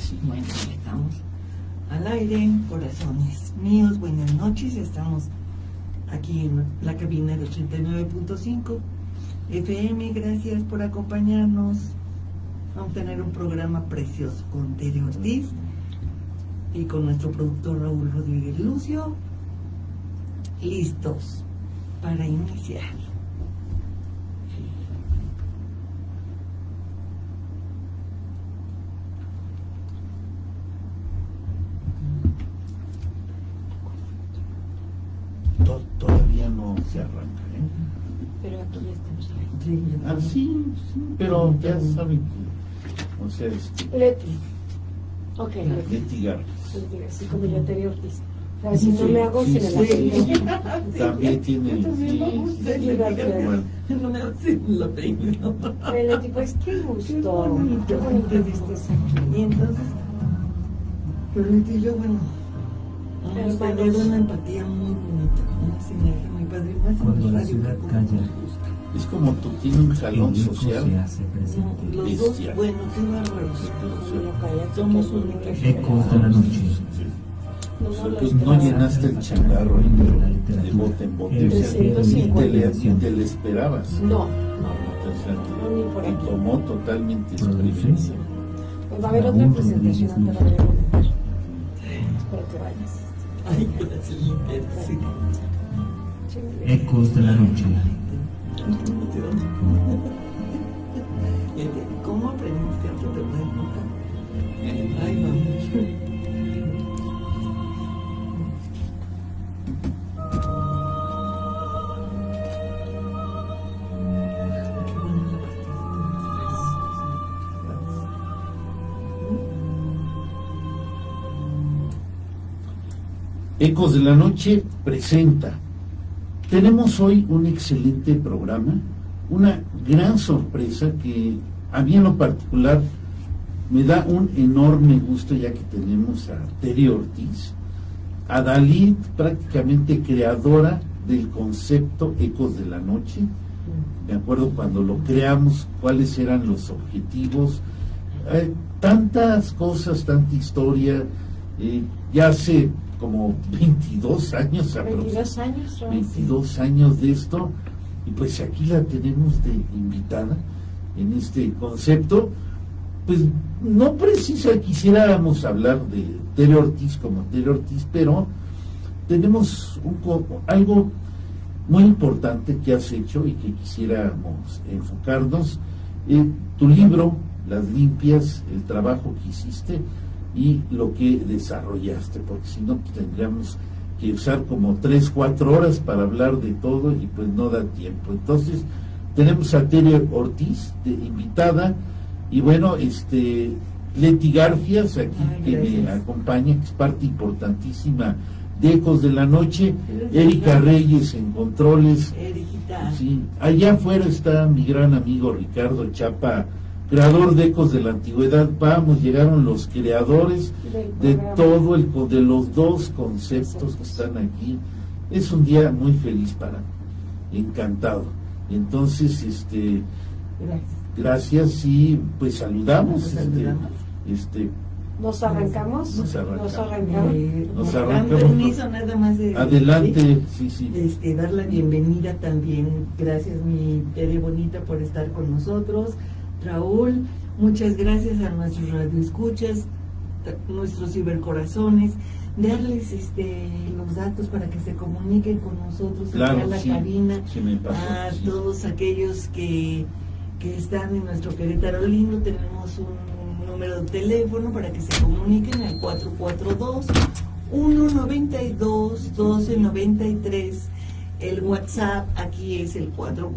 sí. Bueno, estamos al aire, corazones míos, buenas noches. Estamos aquí en la cabina de 89.5 FM. Gracias por acompañarnos. Vamos a tener un programa precioso con Tere Ortiz y con nuestro productor Raúl Rodríguez Lucio. Listos para iniciar. Todavía no se arranca, ¿eh? Pero aquí ya estamos ahí. Sí, Sí, pero ya saben que, o sea, Leti. Ok, Leti. Leti Garza. Así como yo Tere Ortiz. O sea, si no me hago sin el apellido. También tiene, no me hacen el apellido. Leti, pues qué gusto. Qué bonito que estés aquí. Y entonces, pero Leti y yo, bueno, vamos a tener una empatía muy bonita, una sinergia muy padre. Cuando la ciudad calla, es como tú tienes un jalón el eco social. se hace presente. Los dos, bueno, qué bárbaros. Somos únicos. Ecos de la noche. Pues no llenaste el changarro de bote en bote, o sea, ni te le esperabas. No, O sea, te tomó totalmente desprevenido. pues va a haber otra presentación ante la Espero que vayas. Ay, gracias, sí. Ecos de la noche. ¿Cómo aprendiste a tomar nota? Ay, vamos. Ecos de la Noche presenta. Tenemos hoy un excelente programa, una gran sorpresa que a mí en lo particular me da un enorme gusto, ya que tenemos a Tere Ortiz, a Dalí, prácticamente creadora del concepto Ecos de la Noche. Me acuerdo cuando lo creamos, cuáles eran los objetivos, tantas cosas, tanta historia, ya hace como 22 años 22 años, 22 años de esto, y pues aquí la tenemos de invitada en este concepto. Pues no quisiéramos hablar de Tere Ortiz como Tere Ortiz, pero tenemos algo muy importante que has hecho y que quisiéramos enfocarnos. Tu libro, Las Limpias, el trabajo que hiciste y lo que desarrollaste, porque si no tendríamos que usar como 3-4 horas para hablar de todo y pues no da tiempo. Entonces tenemos a Tere Ortiz de invitada y bueno, Leti Garfias aquí. Ay, que me acompaña, que es parte importantísima de Ecos de la Noche. Erika Reyes en controles. Sí, allá afuera está mi gran amigo Ricardo Chapa, creador de Ecos de la Antigüedad. Llegaron los creadores de todo de los dos conceptos que están aquí. Es un día muy feliz para mí, encantado. Entonces, gracias y pues saludamos. ¿Nos arrancamos? Nos arrancamos. Permiso, nada más de adelante, sí. Dar la bienvenida también. Gracias, mi Tere bonita, por estar con nosotros. Raúl, muchas gracias a nuestros radioescuchas, nuestros cibercorazones, darles los datos para que se comuniquen con nosotros, claro, acá en la cabina, a sí. Todos aquellos que están en nuestro Querétaro lindo. Tenemos un número de teléfono para que se comuniquen al 442-192-1293. El WhatsApp aquí es el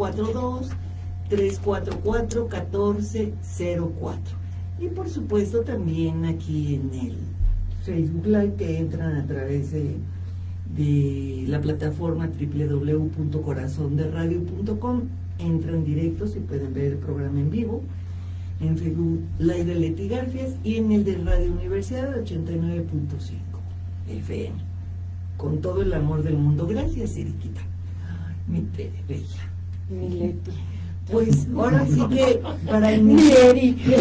442-344-1404. Y por supuesto también aquí en el Facebook Live, que entran a través de la plataforma www.corazonderadio.com, entran directos y pueden ver el programa en vivo en Facebook Live de Leti Garfias y en el de Radio Universidad 89.5 FM, con todo el amor del mundo. Gracias, Eriquita. Ay, mi Tere bella. Mi Leti. Pues ahora sí que para iniciar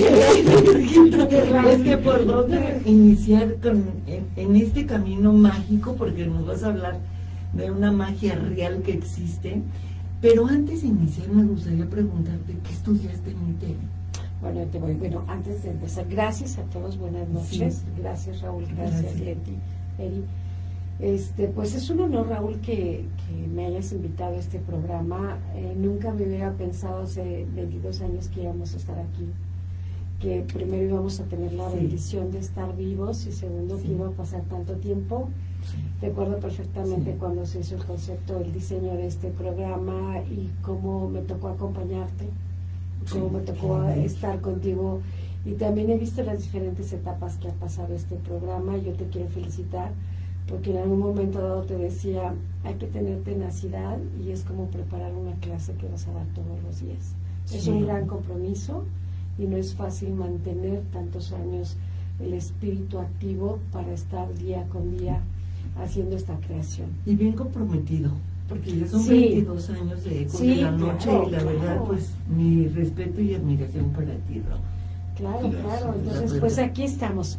es que por dónde iniciar en este camino mágico, porque nos vas a hablar de una magia real que existe, pero antes de iniciar me gustaría preguntarte ¿qué estudiaste en ITERI? Bueno, antes de empezar, gracias a todos, buenas noches, Sí. Gracias Raúl, gracias Leti, Eri. Pues es un honor, Raúl, que me hayas invitado a este programa. Nunca me hubiera pensado hace 22 años que íbamos a estar aquí, que primero íbamos a tener la bendición de estar vivos y segundo que iba a pasar tanto tiempo. Recuerdo perfectamente cuando se hizo el concepto, el diseño de este programa y cómo me tocó acompañarte, cómo me tocó estar contigo, y también he visto las diferentes etapas que ha pasado este programa. Yo te quiero felicitar porque en algún momento dado te decía, hay que tener tenacidad y es como preparar una clase que vas a dar todos los días. Es un gran compromiso y no es fácil mantener tantos años el espíritu activo para estar día con día haciendo esta creación. Y bien comprometido, porque ya son Sí. 22 años de Ecos de la Noche, claro, y la verdad, claro. pues mi respeto y admiración para ti, Raúl. Claro, Gracias. claro. La Entonces, verdad. pues aquí estamos.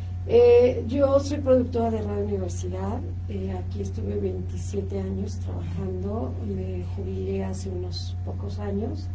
Yo soy productora de Radio Universidad. Aquí estuve 27 años trabajando. Me jubilé hace unos pocos años.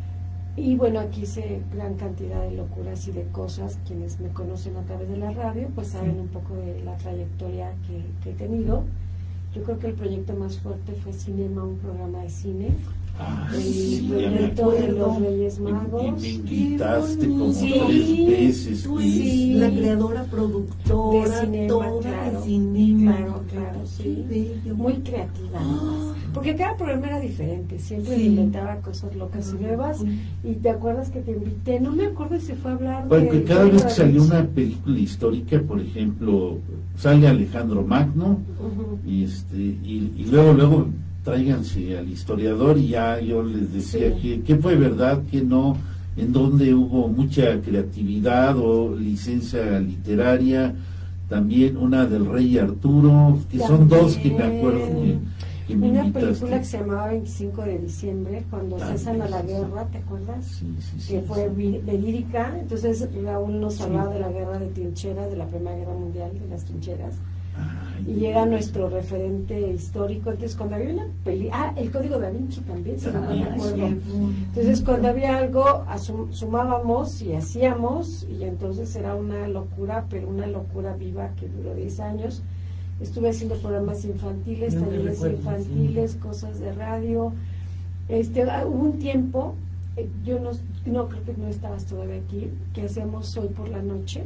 Y bueno, aquí hice gran cantidad de locuras y de cosas. Quienes me conocen a través de la radio, pues saben un poco de la trayectoria que he tenido. Yo creo que el proyecto más fuerte fue Cinema, un programa de cine. El Sí, ya me proyecto de acuerdo. los Reyes Y Magos. me invitaste Qué como bonito. 3 veces. Tú Luis. Sí. eres la creadora, productora, De cinema, toda claro. de cinema. Claro, sí. Qué bello. Muy creativa, además. Porque cada programa era diferente, siempre Sí. inventaba cosas locas y nuevas. Y te acuerdas que te invité, no me acuerdo si fue a hablar Porque de... cada vez que salió una película histórica, por ejemplo, sale Alejandro Magno, Ujú. y luego tráiganse al historiador, y ya yo les decía Sí. qué fue verdad, qué no, en donde hubo mucha creatividad o licencia literaria, también una del Rey Arturo, que son dos que me acuerdo que me Una invitaste. película que se llamaba 25 de diciembre, cuando cesan a la guerra, ¿te acuerdas? Sí, Que fue verídica. Entonces Raúl nos hablaba de la guerra de trincheras, de la Primera Guerra Mundial, de las trincheras. Ay, Y era nuestro referente histórico. Entonces cuando había una el Código Da Vinci también, si no me También, acuerdo. Ay, Entonces cuando había algo sumábamos y hacíamos, y entonces era una locura, pero una locura viva que duró 10 años. Estuve haciendo programas infantiles, Yo me talleres recuerdo, infantiles, cosas de radio. Hubo un tiempo, yo no creo que no estabas todavía aquí, que hacíamos Hoy por la Noche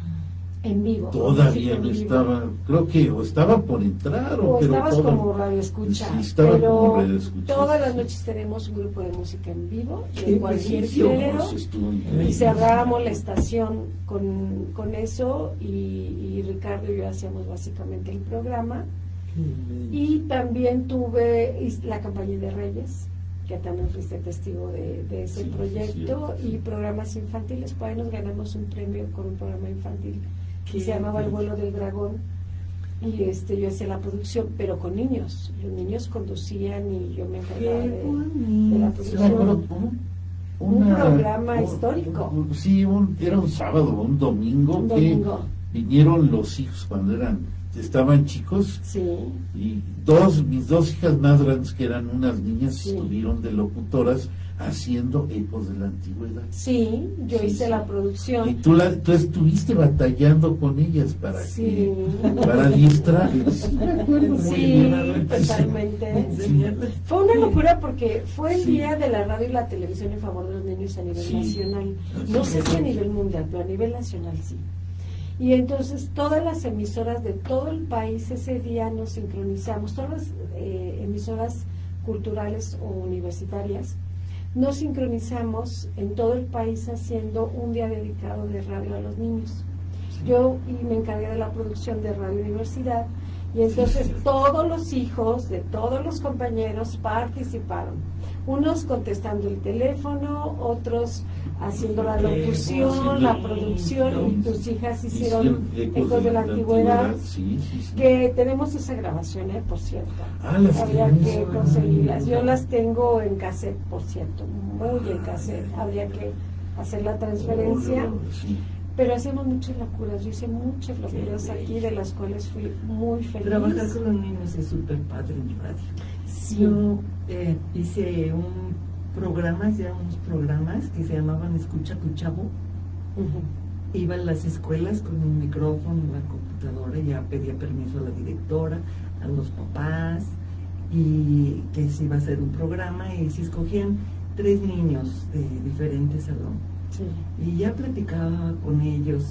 en vivo. todavía en no vivo. estaba, creo que o estaba por entrar O pero estabas todo- como radio escucha, Sí, estaba pero como radio escucha, todas sí, las sí. noches tenemos un grupo de música en vivo, Qué de cualquier bello. género, Estuvo y increíble. cerrábamos la estación con eso, y Ricardo y yo hacíamos básicamente el programa. Y también tuve la campaña de Reyes, que también fuiste testigo de ese Sí, proyecto, sí. y programas infantiles. Por ahí nos ganamos un premio con un programa infantil que se llamaba El Vuelo del Dragón, y yo hacía la producción, pero con niños. Los niños conducían y yo me encargaba Qué de la bonito. Sí, me acuerdo, producción. un programa histórico. Sí, era un sábado, un domingo, Un que domingo. vinieron los hijos cuando estaban chicos, Sí, y mis dos hijas más grandes, que eran unas niñas, Sí. estuvieron de locutoras haciendo Ecos de la Antigüedad. sí, yo Sí, hice sí. la producción. Y tú estuviste batallando con ellas Sí. para distraerlas. Sí, me acuerdo muy Sí, bien. totalmente. Fue una locura porque fue el día de la radio y la televisión en favor de los niños a nivel Sí. nacional. No sé si a nivel mundial, pero a nivel nacional sí. Y entonces todas las emisoras de todo el país ese día nos sincronizamos, todas las emisoras culturales o universitarias, nos sincronizamos en todo el país haciendo un día dedicado de radio a los niños. Yo me encargué de la producción de Radio Universidad, Y entonces todos los hijos de todos los compañeros participaron. Unos contestando el teléfono, otros haciendo la locución, la producción, y tus hijas hicieron Ecos de la Antigüedad, que tenemos esa grabación, por cierto. Habría que conseguirlas. Yo las tengo en cassette, por cierto, muy en cassette. Habría que hacer la transferencia. Pero hacemos muchas locuras. Yo hice muchas locuras aquí, de las cuales fui muy feliz. Trabajar con los niños es súper padre en radio. Sí. Yo hice unos programas que se llamaban Escucha tu Chavo. Iba a las escuelas con un micrófono, la computadora, ya pedía permiso a la directora, a los papás, y que se iba a hacer un programa, y se escogían 3 niños de diferentes salones. Sí. Y ya platicaba con ellos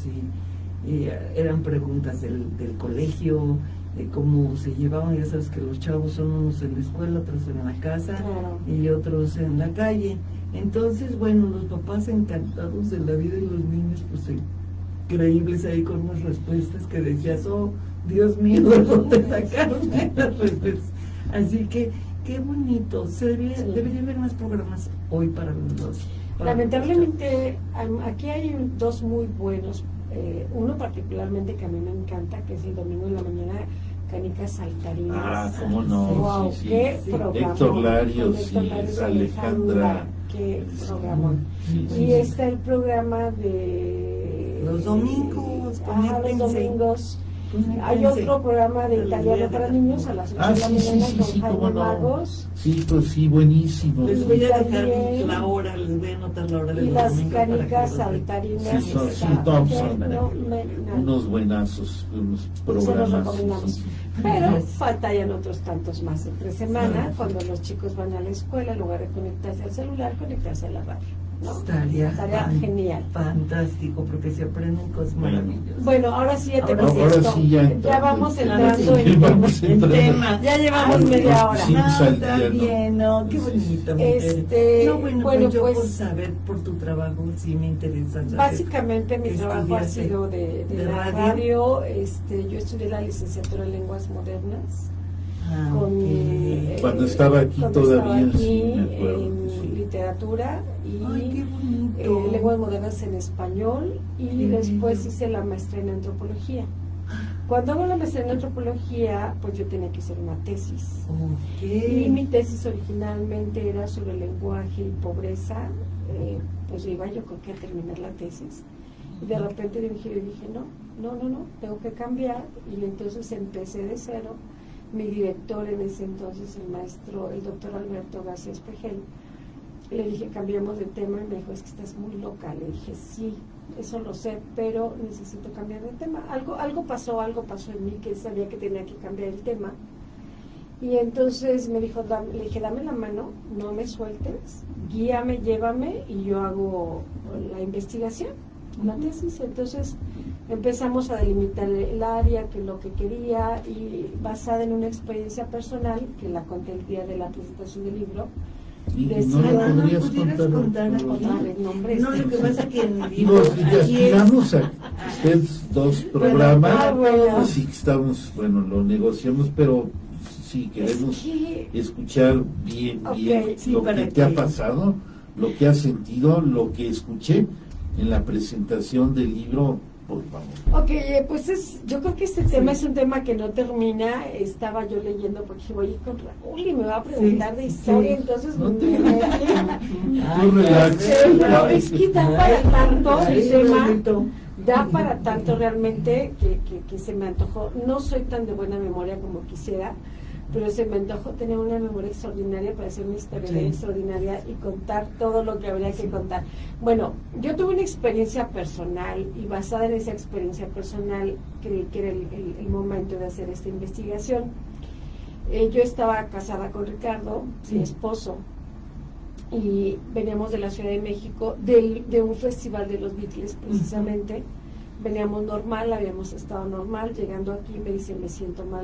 y eran preguntas del colegio, de cómo se llevaban. Ya sabes que los chavos son unos en la escuela, otros en la casa, claro, y otros en la calle. Entonces, bueno, los papás encantados de la vida, y los niños pues increíbles ahí con unas respuestas que decías, oh, Dios mío, ¿de dónde sacaron esas respuestas? Así que, qué bonito. Debería haber más programas hoy para los... Lamentablemente, aquí hay 2 muy buenos. Uno particularmente que a mí me encanta, que es el domingo en la mañana, Canicas Saltarinas. Ah, cómo no. Wow, sí, qué sí. programa. Héctor Larios, Héctor sí, Larios, Alejandra. Qué Sí, programa. sí, Y sí. está el programa de... Los domingos, los conéctense. domingos. Conéctense. Hay otro programa de El italiano día de para la- niños a las 8 de la Sí, mañana con cómo Jaime no. Magos. Sí, pues sí, buenísimo. Les voy a dejar También. la hora, les voy a anotar la hora de Y los las domingos para que Canicas los vean. Saltarinas. Sí, son- está sí, todos son fenomenal. Unos buenazos, unos Se los programas. recomendamos. Pero faltan otros tantos más entre semana, cuando los chicos van a la escuela, en lugar de conectarse al celular, conectarse a la radio, ¿no? Estaría Genial. Fantástico, porque se aprenden cosas maravillosas. Bueno, ahora sí ya tenemos Ahora esto. sí ya Ya entrando vamos en tema. entrando Sí, vamos el entrando. tema. Ya llevamos Ay, media hora. Sí, No, pues, al está día, ¿no? bien, no, qué bonito. Este, No, bueno, bueno, pues yo pues, por saber por tu trabajo sí me interesa saber. Básicamente mi ¿Qué trabajo ha estudiaste? sido de ¿De la radio? radio. Yo estudié la licenciatura en lenguas modernas. Ah, Con, ok. Cuando estaba aquí cuando todavía, estaba sí, aquí, me acuerdo, en sí. literatura y Ay, qué bonito. lenguas modernas en español, y Qué después bello. hice la maestría en antropología. Cuando hago la maestría en antropología, pues yo tenía que hacer una tesis. Ok. Y mi tesis originalmente era sobre lenguaje y pobreza. Pues iba yo creo que a terminar la tesis. Y de repente de un giro dije, no, tengo que cambiar. Y entonces empecé de cero. Mi director en ese entonces, el doctor Alberto García Espejel, le dije, cambiemos de tema, y me dijo, es que estás muy loca. Le dije, sí, eso lo sé, pero necesito cambiar de tema. Algo pasó en mí que sabía que tenía que cambiar el tema. Y entonces me dijo, le dije, dame la mano, no me sueltes, guíame, llévame, y yo hago la investigación, la tesis. Entonces empezamos a delimitar el área, que lo que quería, y basada en una experiencia personal, que la conté el día de la presentación del libro. Y Decido- no lo podrías ¿pudieras contar contar. aquí? Otra vez, nombre, No, lo que pasa que en el Y libro, nos aquí es, aspiramos a ustedes 2 programas, bueno. así que estamos, bueno, lo negociamos, pero sí queremos Es que- escuchar bien Ok, sí, lo para que te ha que- pasado, lo que has sentido, lo que escuché en la presentación del libro, por favor. Ok, pues yo creo que este tema es un tema que no termina. Estaba yo leyendo porque dije, voy a ir con Raúl y me va a preguntar de historia, sí. entonces No te- me metí. Tú relax. Pero es que da para tanto el Ay, tema, bonito. da para tanto realmente que se me antojó. No soy tan de buena memoria como quisiera, pero se me antojó tener una memoria extraordinaria para hacer una historia Sí. extraordinaria y contar todo lo que habría que contar. Bueno, yo tuve una experiencia personal, y basada en esa experiencia personal creí que era el momento de hacer esta investigación. Yo estaba casada con Ricardo, Sí. mi esposo, y veníamos de la Ciudad de México, de un festival de los Beatles precisamente. Veníamos normal, habíamos estado normal, llegando aquí me dice, me siento mal.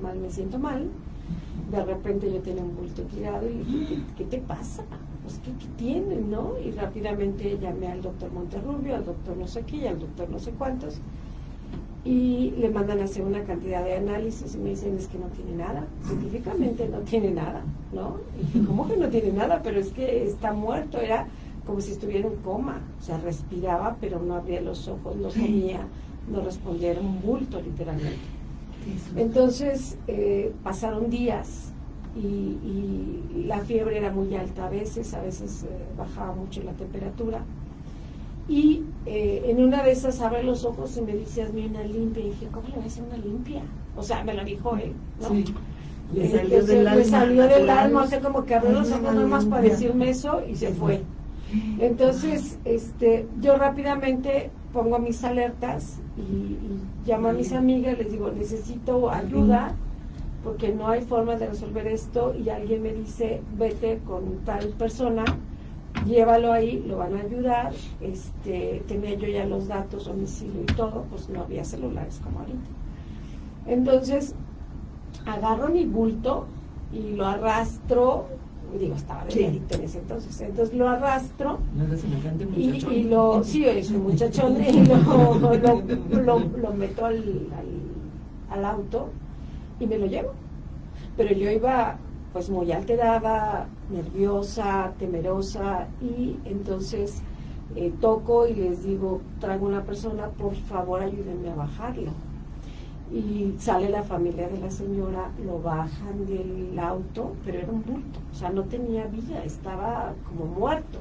De repente yo tenía un bulto tirado y le dije, ¿qué te pasa? Pues, ¿qué tienen, no? Y rápidamente llamé al doctor Monterrubio, al doctor no sé qué y al doctor no sé cuántos. y le mandan a hacer una cantidad de análisis y me dicen es que no tiene nada, científicamente no tiene nada, ¿no? Y dije, ¿cómo que no tiene nada? Pero es que está muerto, era como si estuviera en coma, o sea, respiraba pero no abría los ojos, no comía, no respondía, era un bulto literalmente. Entonces pasaron días y la fiebre era muy alta a veces bajaba mucho la temperatura. Y en una de esas abre los ojos y me dice, hazme una limpia. Y dije, ¿cómo le voy a hacer una limpia? O sea, me lo dijo él, ¿no? Sí. Le salió del alma, o sea, como que abrió los ojos nomás para decirme eso y se fue. Entonces, yo rápidamente pongo mis alertas y llamo a mis amigas, les digo, necesito ayuda porque no hay forma de resolver esto, y alguien me dice, vete con tal persona, llévalo ahí, lo van a ayudar. Tenía yo ya los datos, domicilio y todo, pues no había celulares como ahorita. Entonces agarro mi bulto y lo arrastro, digo, estaba de delito en ese entonces lo arrastro y lo, sí, es un muchachón, y lo meto al auto y me lo llevo. Pero yo iba pues muy alterada, nerviosa, temerosa, y entonces toco y les digo, traigo una persona, por favor ayúdenme a bajarlo. Y sale la familia de la señora, lo bajan del auto, pero era un bulto, o sea, no tenía vida, estaba como muerto.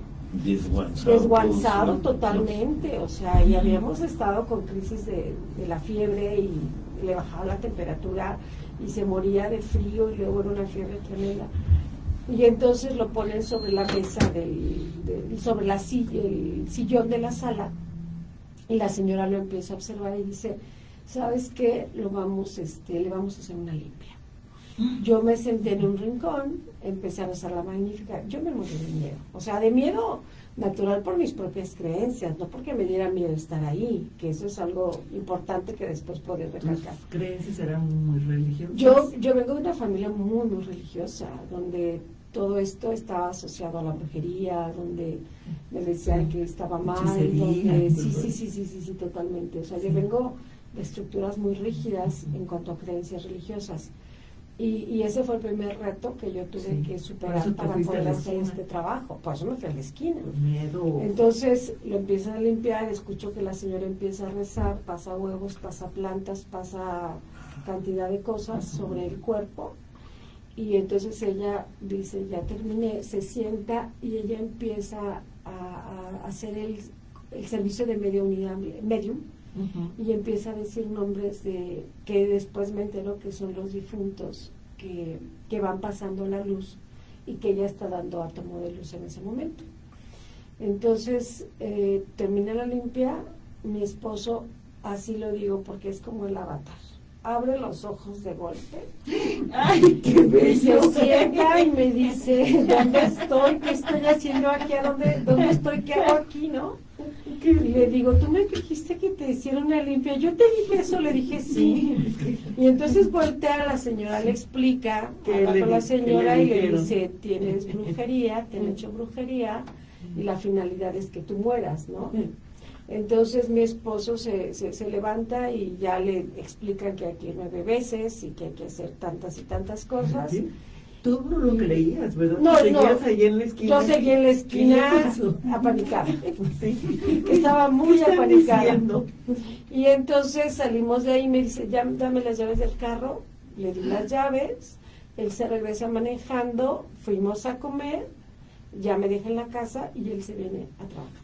Desguanzado totalmente, o sea, y habíamos estado con crisis de la fiebre y le bajaba la temperatura y se moría de frío y luego era una fiebre tremenda. Y entonces lo ponen sobre la mesa, sobre la silla, el sillón de la sala, y la señora lo empieza a observar y dice, ¿sabes qué? Le vamos a hacer una limpia. Yo me senté en un rincón, empecé a rezar la Magnífica. Yo me morí de miedo, o sea, de miedo natural por mis propias creencias, no porque me diera miedo estar ahí, que eso es algo importante que después podré recalcar. ¿Tus creencias eran muy religiosas? Yo vengo de una familia muy, muy religiosa, donde todo esto estaba asociado a la brujería, donde me decían que estaba mal, donde sí, totalmente. O sea, yo vengo de estructuras muy rígidas en cuanto a creencias religiosas. Y ese fue el primer reto que yo tuve que superar para poder hacer este trabajo. Por eso me fui a la esquina. Entonces lo empiezan a limpiar, escucho que la señora empieza a rezar, pasa huevos, pasa plantas, pasa cantidad de cosas sobre el cuerpo. Y entonces ella dice, ya terminé, se sienta y ella empieza a hacer el servicio de medium. Y empieza a decir nombres que después me entero que son los difuntos que van pasando la luz y que ella está dando átomo de luz en ese momento. Entonces termina la limpia, mi esposo, así lo digo porque es como el avatar, abre los ojos de golpe. ¡Ay, qué bello! Se sienta y me dice, ¿dónde estoy? ¿Qué estoy haciendo aquí? ¿Dónde estoy? ¿Qué hago aquí? ¿No? Y le digo, tú me dijiste que te hicieron una limpia. Yo te dije eso, le dije sí. Y entonces voltea a la señora, le explica, habla con la señora y le dice, tienes brujería, te han hecho brujería y la finalidad es que tú mueras, ¿no? Entonces mi esposo se levanta y ya le explican que hay que ir 9 veces y que hay que hacer tantas y tantas cosas. ¿Sí? Tú no lo creías, ¿verdad? No, ¿Seguías ahí en la esquina? Yo seguí en la esquina apanicada. Sí. Estaba muy apanicada. Y entonces salimos de ahí y me dice, ya dame las llaves del carro. Le di las llaves, él se regresa manejando, fuimos a comer, ya me deja en la casa y él se viene a trabajar.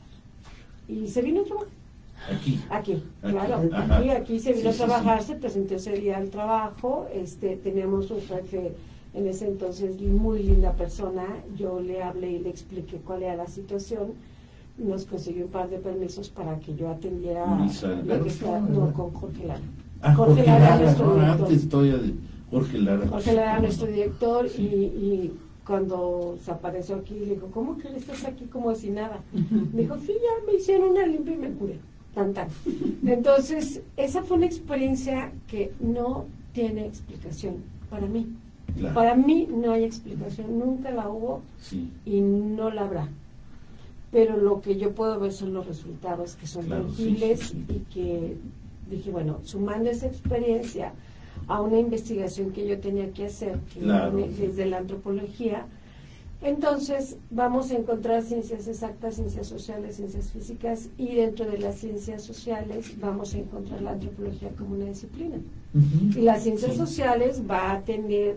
Y se vino a trabajar. Aquí, claro. Aquí se vino a trabajar, se presentó ese día al trabajo. Teníamos un jefe en ese entonces, muy linda persona. Yo le hablé y le expliqué cuál era la situación. Nos consiguió un par de permisos para que yo atendiera con Jorge Lara. Jorge Lara, nuestro director. Antes historia de Jorge Lara. Jorge Lara, nuestro director, y cuando se apareció aquí, le dijo, ¿cómo que estás aquí como si nada? Me dijo, sí, ya me hicieron una limpia y me curé. Tan. Entonces, esa fue una experiencia que no tiene explicación para mí. Claro. Para mí no hay explicación, nunca la hubo y no la habrá. Pero lo que yo puedo ver son los resultados, que son tangibles y que dije, bueno, sumando esa experiencia a una investigación que yo tenía que hacer, que Claro. desde la antropología, entonces vamos a encontrar ciencias exactas, ciencias sociales, ciencias físicas, y dentro de las ciencias sociales vamos a encontrar la antropología como una disciplina. Ujú. Y las ciencias Sí. sociales va a tener,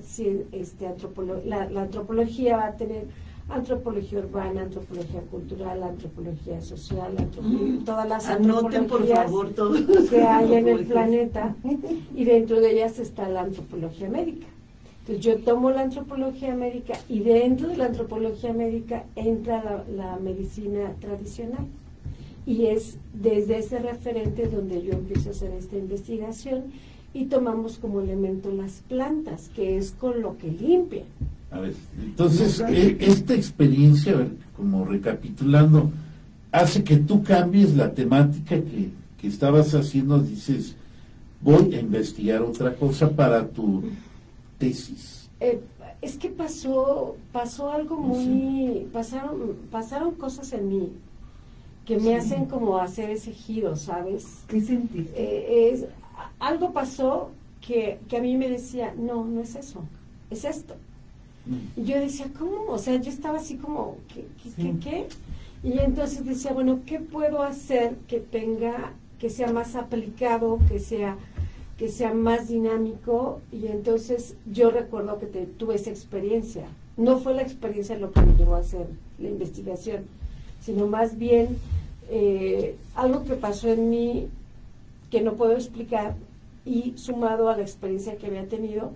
la antropología va a tener antropología urbana, antropología cultural, antropología social, todas las Anoten por antropologías favor todos que hay en el planeta, y dentro de ellas está la antropología médica. Entonces yo tomo la antropología médica y dentro de la antropología médica entra la medicina tradicional. Y es desde ese referente donde yo empiezo a hacer esta investigación y tomamos como elemento las plantas, que es con lo que limpian. A ver, entonces, esta experiencia, a ver, como recapitulando, hace que tú cambies la temática que estabas haciendo, dices, voy a investigar otra cosa para tu tesis. Es que pasó algo muy, pasaron cosas en mí que me hacen como hacer ese giro, ¿sabes? ¿Qué sentiste? Algo pasó que a mí me decía, no es eso, es esto. Y yo decía, ¿cómo? O sea, yo estaba así como, ¿qué? Y entonces decía, bueno, ¿qué puedo hacer que sea más aplicado, que sea más dinámico? Y entonces yo recuerdo que tuve esa experiencia. No fue la experiencia lo que me llevó a hacer la investigación, sino más bien algo que pasó en mí que no puedo explicar, y sumado a la experiencia que había tenido,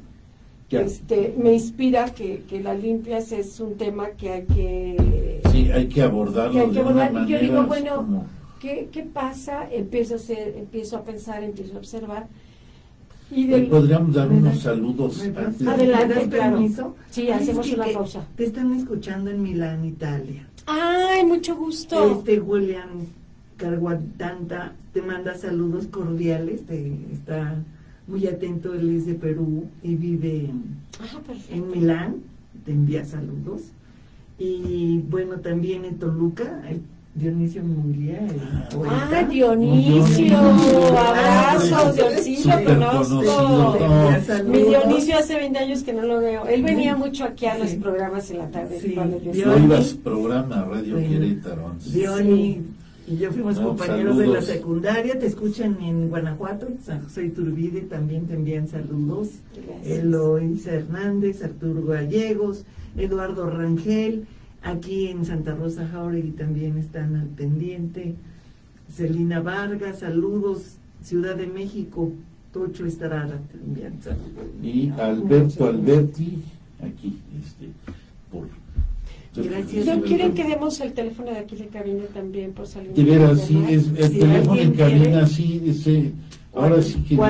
me inspira que las limpias es un tema que hay que... Sí, hay que abordarlo de una manera. Y yo digo, bueno, como... ¿qué pasa? Empiezo a pensar, empiezo a observar. Podríamos dar unos saludos antes. Adelante, ¿Me das claro. permiso? Sí, Ay, hacemos es que una pausa. Te están escuchando en Milán, Italia. ¡Ay, mucho gusto! William Carguatanta te manda saludos cordiales, está muy atento, él es de Perú y vive Perfecto. en Milán, te envía saludos. Y bueno, también en Toluca, Dionisio Munguía, el poeta. Dionisio, abrazos, Dionisio, Súper conozco. conocido. Mi Dionisio hace 20 años que no lo veo. Él venía Sí. mucho aquí a los Sí. programas en la tarde. Sí. cuando yo Yo- No estaba. ibas programa Radio Sí. Querétaro. Diony y yo fuimos No, compañeros de la saludos. secundaria, te escuchan en Guanajuato, San José Iturbide, también te envían saludos. Gracias. Eloísa Hernández, Arturo Gallegos, Eduardo Rangel, aquí en Santa Rosa Jauregui también están al pendiente. Celina Vargas, saludos. Ciudad de México, Tocho Estarada, te envían saludos. Y Alberto Alberti, aquí, por... Gracias. ¿No quieren que demos el teléfono de aquí de cabina también por salir? De veras, sí, es el Si teléfono alguien en cabina, quiere. sí, ahora sí que...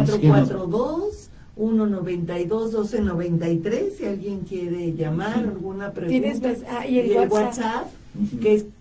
442-192-1293, si alguien quiere llamar, alguna pregunta. Y el WhatsApp, Ujú. que es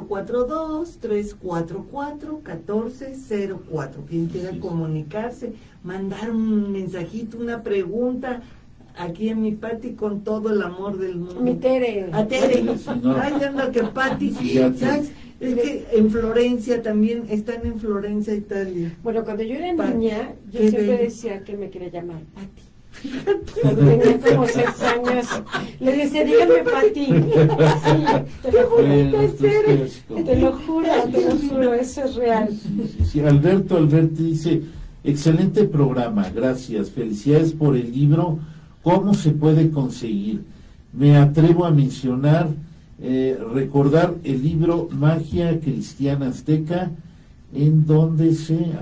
442-344-1404. Quien quiera Sí. comunicarse, mandar un mensajito, una pregunta, aquí en mi Pati con todo el amor del mundo. Mi Tere. A Tere. Sí, no. Ay, anda que Pati. Sí, ya te- ¿Sabes? Es que en Florencia también, están en Florencia, Italia. Bueno, cuando yo era Pati. niña, yo Qué siempre bello. decía que me quería llamar Pati. Cuando tenía como 6 años, le decía, dígame Pati. Sí, te lo juro, Bueno, esto es clásico. te lo juro, eso es real. Sí, Alberto Alberti dice, excelente programa, gracias, felicidades por el libro, ¿cómo se puede conseguir? Me atrevo a mencionar, recordar el libro Magia Cristiana Azteca, en donde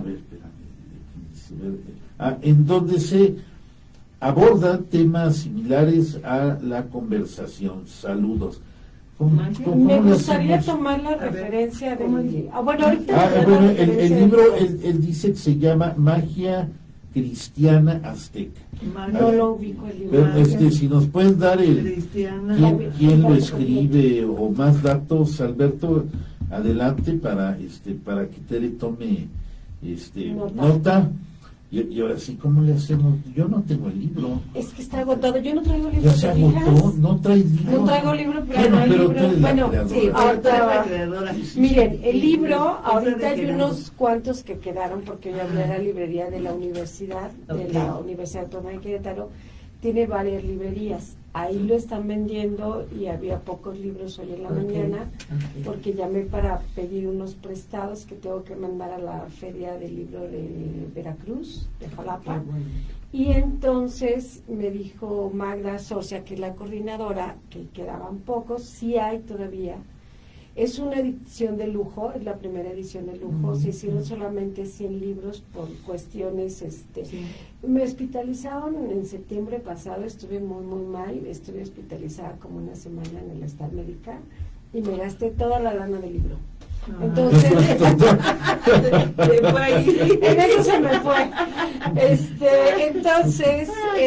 en donde se abordan temas similares a la conversación. Saludos. Magia. Me le gustaría hacemos? tomar la A ver, referencia ¿cómo del... dice? bueno, ahorita... Bueno, el libro, él dice que se llama Magia Cristiana Azteca. No lo ubico el libro. Pero, si nos pueden dar Cristiana. quién lo escribe o más datos, Alberto, adelante para que Tere tome nota. Y ahora sí, ¿cómo le hacemos? Yo no tengo el libro. Es que está agotado. Yo no traigo Ya libro. se ¿te fijas? agotó, no trae libro. No traigo libro, pero Bueno, no hay pero libro. tú eres la Bueno, creadora. Sí, ahorita ahorita va. la creadora. Miren, el libro, Esa ahorita de hay Gerardo. unos cuantos que quedaron porque yo hablé de la librería de la universidad, de la Universidad Autónoma de Querétaro, tiene varias librerías. Ahí lo están vendiendo y había pocos libros hoy en la mañana porque llamé para pedir unos prestados que tengo que mandar a la Feria del Libro de Veracruz, de Jalapa. Y entonces me dijo Magda Socia, que es la coordinadora, que quedaban pocos, sí hay todavía. Es una edición de lujo, es la primera edición de lujo, se hicieron solamente 100 libros por cuestiones, Sí. me hospitalizaron en septiembre pasado, estuve muy muy mal, estuve hospitalizada como una semana en el Star Médica y me gasté toda la lana del libro. Entonces, se fue ahí. en eso se me fue. Entonces,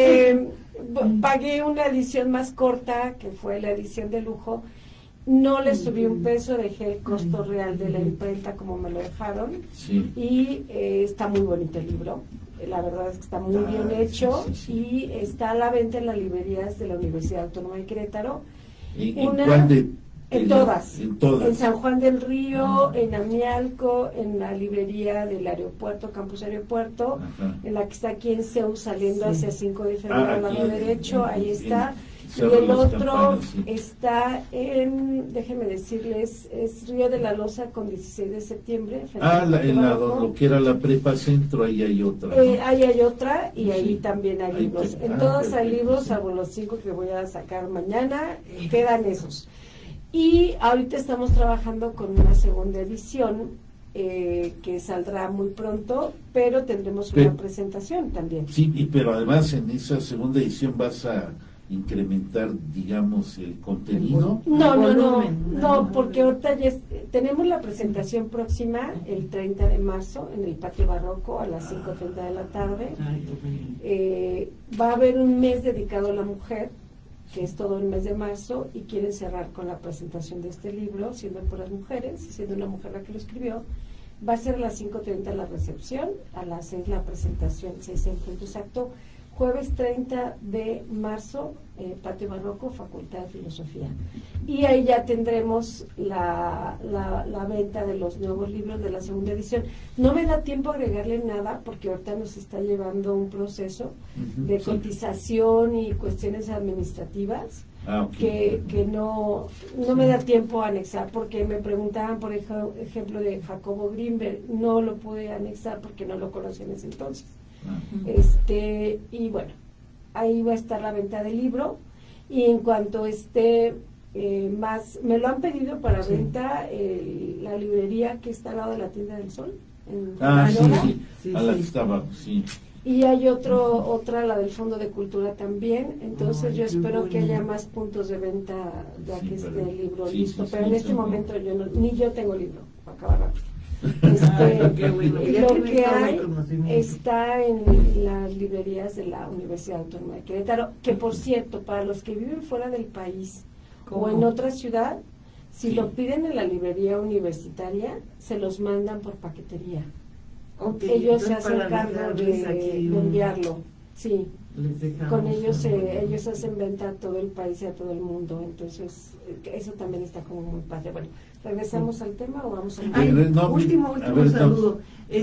pagué una edición más corta, que fue la edición de lujo. No le subí un peso, dejé el costo real de la imprenta como me lo dejaron. Sí. Y está muy bonito el libro. La verdad es que está muy bien hecho y está a la venta en las librerías de la Universidad Autónoma de Querétaro. ¿En Una- cuál de En todas. En todas. En San Juan del Río, en Amialco, en la librería del aeropuerto, Campus Aeropuerto, Ajá. en la que está aquí en CEU saliendo hacia 5 de febrero al aquí lado derecho, ahí está. Y Cerro el Las otro Campanas, sí. está en, déjenme decirles, es Río de la Loza con 16 de septiembre. frente Ah, al Parque en Barroco. lo que era la prepa centro, ahí hay otra. ¿no? Ahí hay otra y ahí Sí. también hay Ahí libros. te- En ah, todas hay perfecto, libros, sí. salvo los 5 que voy a sacar mañana, quedan esos. Y ahorita estamos trabajando con una segunda edición que saldrá muy pronto, pero tendremos una Pero- presentación también. Sí, pero además en esa segunda edición vas a incrementar, digamos, el contenido. No, porque ahorita ya tenemos la presentación próxima el 30 de marzo en el Patio Barroco a las 5:30 de la tarde. Ay, qué bueno. Va a haber un mes dedicado a la mujer, que es todo el mes de marzo, y quieren cerrar con la presentación de este libro, siendo por las mujeres, siendo una mujer la que lo escribió. Va a ser a las 5:30 la recepción, a las 6 la presentación, 6 en punto exacto. Jueves 30 de marzo, Patio Barroco, Facultad de Filosofía. Y ahí ya tendremos la venta de los nuevos libros de la segunda edición. No me da tiempo agregarle nada porque ahorita nos está llevando un proceso Ujú, de sí. cotización y cuestiones administrativas Ah, ok. que no me da tiempo a anexar, porque me preguntaban, por ejemplo, de Jacobo Greenberg. No lo pude anexar porque no lo conocí en ese entonces. Ah, Y bueno, ahí va a estar la venta del libro, y en cuanto esté más, me lo han pedido para Sí. venta la librería que está al lado de la Tienda del Sol en sí, Sonora. sí, Sí, a la sí. que estaba, sí. Y hay otra, la del Fondo de Cultura también. Entonces Ay, yo qué espero que haya bueno. más puntos de venta ya Sí, que esté pero- el libro sí, listo. sí, Pero sí, en este también. momento ni yo tengo libro, acaba rápido. Ay, qué bueno. Y Ya lo tienes que todo el hay conocimiento. está en las librerías de la Universidad Autónoma de Querétaro, que por cierto, para los que viven fuera del país ¿Cómo? o en otra ciudad, si Sí. lo piden en la librería universitaria, se los mandan por paquetería. Ok, Ellos se entonces, hacen para cargo dejarles aquí de un- enviarlo. Sí, les dejamos con ellos un- ellos hacen venta a todo el país y a todo el mundo. Entonces, eso también está como muy padre. Bueno, ¿regresamos al tema o vamos a...? Ay, No, último a ver, saludo.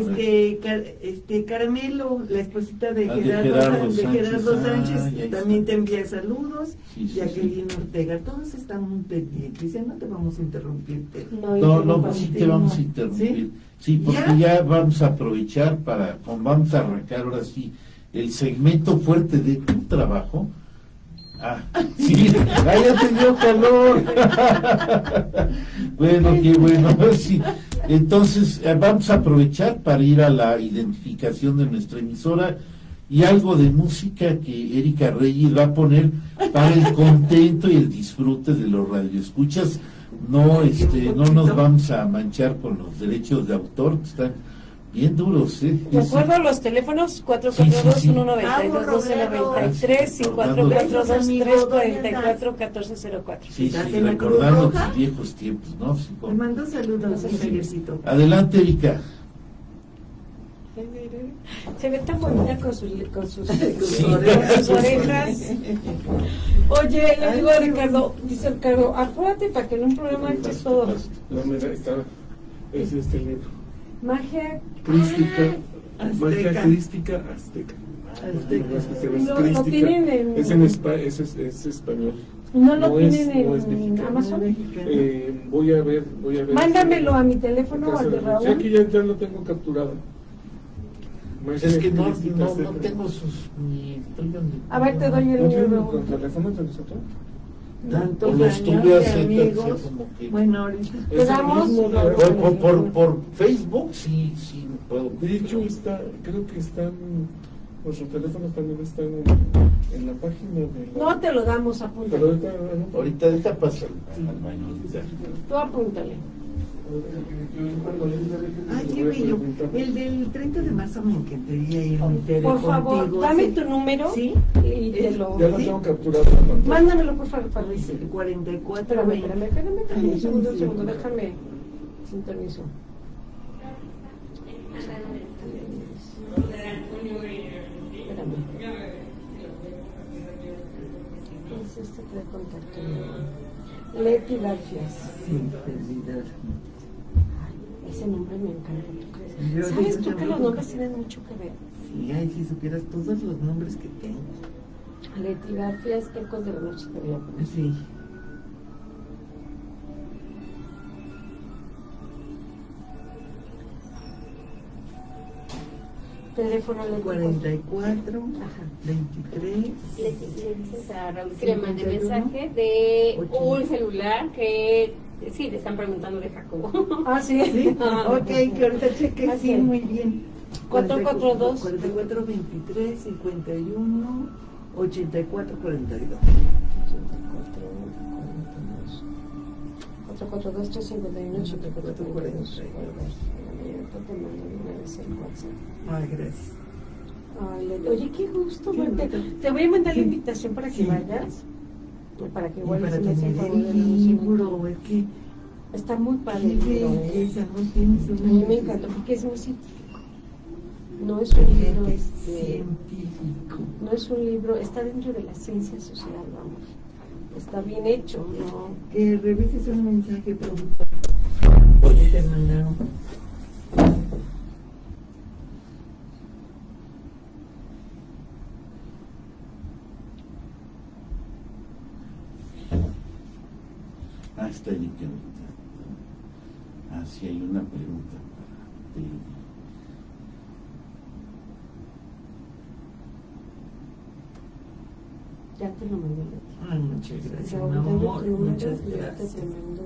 a Carmelo, la esposita de Ah, de Gerardo Gerardo Sánchez. Sánchez, Ah, ya también está. te envía saludos. Sí, sí, Jacqueline Ortega, todos están muy pendientes. Ya no te vamos a interrumpirte. No, pues sí te vamos a interrumpir. Sí, porque ya vamos a aprovechar vamos a arrancar ahora sí el segmento fuerte de tu trabajo. Ah, sí, ya te dio calor. Bueno, qué bueno, sí. Entonces, vamos a aprovechar para ir a la identificación de nuestra emisora y algo de música que Erika Reyes va a poner para el contento y el disfrute de los radioescuchas. No, no nos vamos a manchar con los derechos de autor, que están bien duros, ¿eh? Recuerdo los teléfonos 442-192-1293 y 442-344-1404. Sí, ¿Estás sí, en la Cruz recordando Roja? tus viejos tiempos, ¿no? Sí, Te mando saludos, mi Javiercito. Adelante, Erika. Se ve tan bonita con sus Sí. orejas. Oye, le digo a Ricardo, dice Ricardo, acuérdate para que en un programa eches todo. No, mira, es este libro. Magia Crística, Azteca. magia crística azteca. Azteca. No, es que se ve Lo crística. tienen en- Es español. No lo No es- tienen no es en mexicano. Amazon. Voy a ver. Mándamelo a mi teléfono o al de Sí, Raúl. aquí ya lo tengo capturado. Pues es que no Crística azteca. tengo sus ni tuyo ni. A ver, te doy el ¿No mío, tienen Raúl. con teléfono de nosotros? Tantos O los años tuve de hace amigos. como que. Bueno, ahorita. Te damos- Por Facebook sí puedo. De hecho, creo que nuestros teléfonos también están en la página de la... No te lo damos, apúntale. Pero ahorita, Ahorita deja pasar al baño. Tú apúntale. Ay, qué bello. El del 30 de marzo me encantaría ir a meter Por favor, contigo, dame sí. tu número Sí. y te lo... Ya lo ¿Sí? tengo capturado en la pantalla. Mándamelo, por favor, para Dice decir. 44. Espérame, Ay, un segundo, sí. déjame sintonizo. Espérame. Es este que contacto. Leti Garfias. Sí, servidor. Ay, ese nombre me encanta, ¿tú crees? Yo ¿Sabes digo tú que también. los nombres tienen mucho que ver? Sí, ay, si supieras todos los nombres que tengo. Leti Garfias, Ecos de la Noche te voy a poner. Sí. Teléfono Leti. 44, Ajá. 23. Le dices a Raúl que Sí, le mande 51, mensaje de 80. un celular que sí, le están preguntando de Jacobo. Ah, sí. Sí, Ah, ok, que ahorita cheque, sí, Ok. muy bien. 442. 44, 23, 51, 84, 42. 442 351 8442. Te mando una vez el WhatsApp. Ay, gracias. Ay, Leti, oye, qué gusto Qué verte. gusto. Te voy a mandar la Sí. invitación para que Sí. vayas. Para que Y igual para se que me me hace el dé favor de el darnos un- libro, es que Está muy padre el qué libro. belleza, no tienes A una mí me encantó porque es muy científico. No es un libro, es científico. no es un libro, está dentro de la ciencia social, vamos. Está bien hecho, ¿no? Que revises un mensaje, productor. Oye, Te mandaron. está Erika ahorita. Ah, sí, hay una pregunta para ti. Ya te lo mandé. Ay, muchas gracias, mi Ahorita amor. tu número Muchas y ahorita gracias. te mando.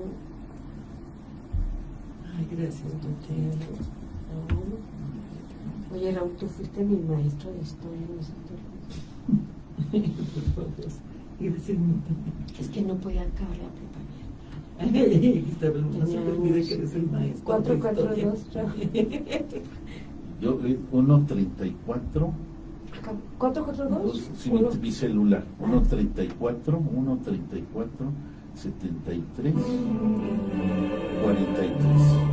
Ay, gracias, muchas. Oye, Raúl, tú fuiste mi maestro de historia, ¿no es cierto? Por favor. Gracias, mi Es que no podía acabar la prepa. No se te olvide que eres el maestro. 442. Yo, 134. 442. Sí, mi celular. 134, 73, 43.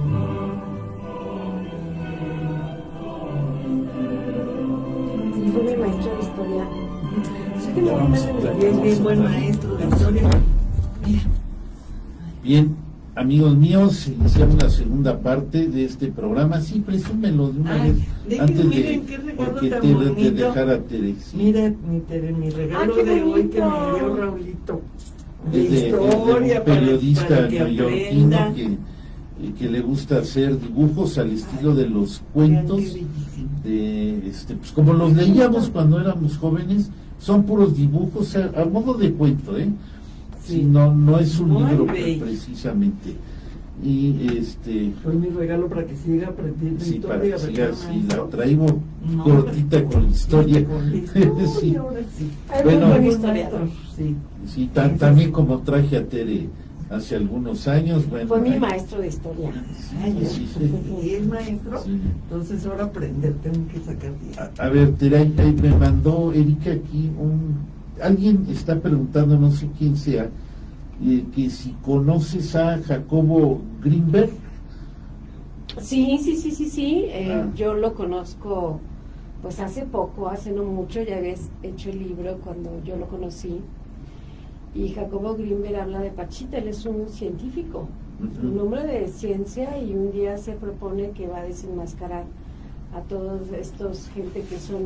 Sí, fue mi maestro de historia. Sí, que Ya me vamos a mandan entrar. Y es bien buen maestro de historia. Mira. Bien, amigos míos, iniciamos la segunda parte de este programa. Sí, presúmelo de una Ay, vez. de que Antes miren qué regalo porque tan te bonito. dejar a Teresa. Mira, mi regalo qué de hoy que me bonito. dio Raulito. De Desde historia, un periodista para que neoyorquino aprenda. que le gusta hacer dibujos al estilo de los Vean cuentos, qué bellísimo. pues como los leíamos cuando éramos jóvenes, son puros dibujos a modo de cuento, ¿eh? Sí. Sí, no es un Muy libro bello. precisamente. Y Fue mi regalo para que siga aprendiendo sí, para historia. que siga ¿verdad, así, la maestro? traigo No. cortita con la historia. Con la historia, Sí. ahora sí. Ay, Bueno, muy buen Buen historiador. maestro, sí. Sí, también como traje a Tere hace algunos años. Bueno, Fue mi ahí- maestro de historia. Ay, sí, ¿y es maestro? sí. Entonces ahora aprender, tengo que sacar 10. A ver, Tere, ahí me mandó Erika aquí alguien está preguntando, no sé quién sea, que si conoces a Jacobo Greenberg. Sí. Ah. Yo lo conozco pues hace poco, hace no mucho, ya habías hecho el libro cuando yo lo conocí. Y Jacobo Grinberg habla de Pachita, él es un científico, un hombre de ciencia, y un día se propone que va a desenmascarar a todos estos gente que son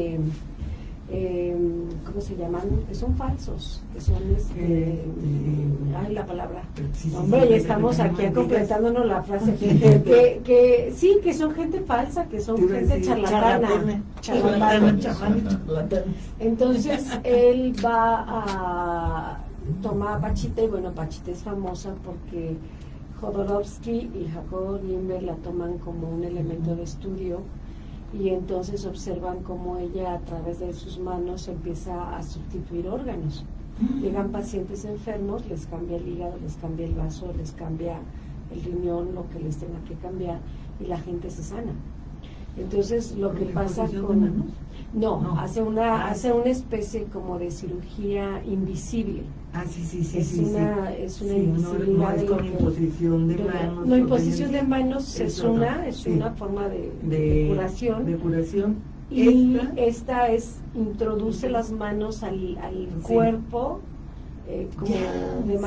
¿cómo se llaman? Que son falsos, que son la palabra. Hombre, ya estamos aquí completándonos la frase. que sí, que son gente falsa, que son gente charlatana. Entonces él va a tomar a Pachita, y bueno, Pachita es famosa porque Jodorowsky y Jacobo Grinberg la toman como un elemento de estudio, y entonces observan cómo ella a través de sus manos empieza a sustituir órganos. Llegan pacientes enfermos, les cambia el hígado, les cambia el vaso, les cambia el riñón, lo que les tenga que cambiar, y la gente se sana. Entonces lo que pasa con... No, hace una especie como de cirugía invisible. Es una invisibilidad. No es con imposición de manos. No, imposición de manos es una forma de curación. De curación. Y esta introduce las manos al cuerpo como de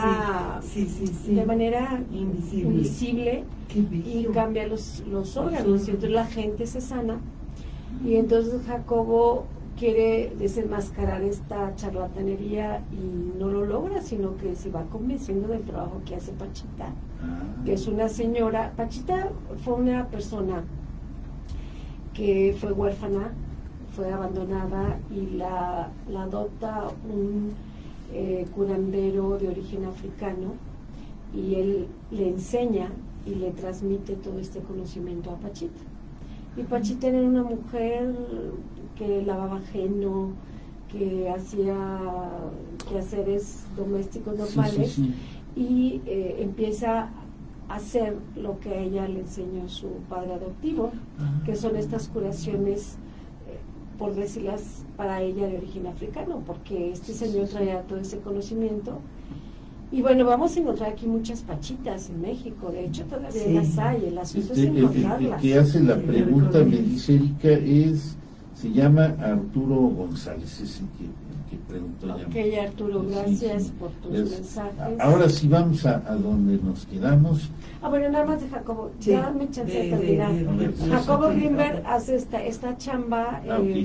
manera invisible, y cambia los órganos, y entonces la gente se sana. Y entonces Jacobo quiere desenmascarar esta charlatanería y no lo logra, sino que se va convenciendo del trabajo que hace Pachita, que es una señora. Pachita fue una persona que fue huérfana, fue abandonada, y la adopta un curandero de origen africano, y él le enseña y le transmite todo este conocimiento a Pachita. Y Pachita era una mujer que lavaba ajeno, que hacía quehaceres domésticos normales, y empieza a hacer lo que a ella le enseñó su padre adoptivo, que son estas curaciones, por decirlas, para ella de origen africano, porque este señor traía todo ese conocimiento. Y bueno, vamos a encontrar aquí muchas Pachitas en México, de hecho todavía las hay, el asunto es encontrarlas. El que hace la pregunta, me dice Erika, se llama Arturo González, es el que preguntó. Ok, Arturo, gracias por tus mensajes. Ahora sí vamos a donde nos quedamos. Bueno, nada más de Jacobo, ya me chance de terminar. Jacobo Grinberg hace esta chamba,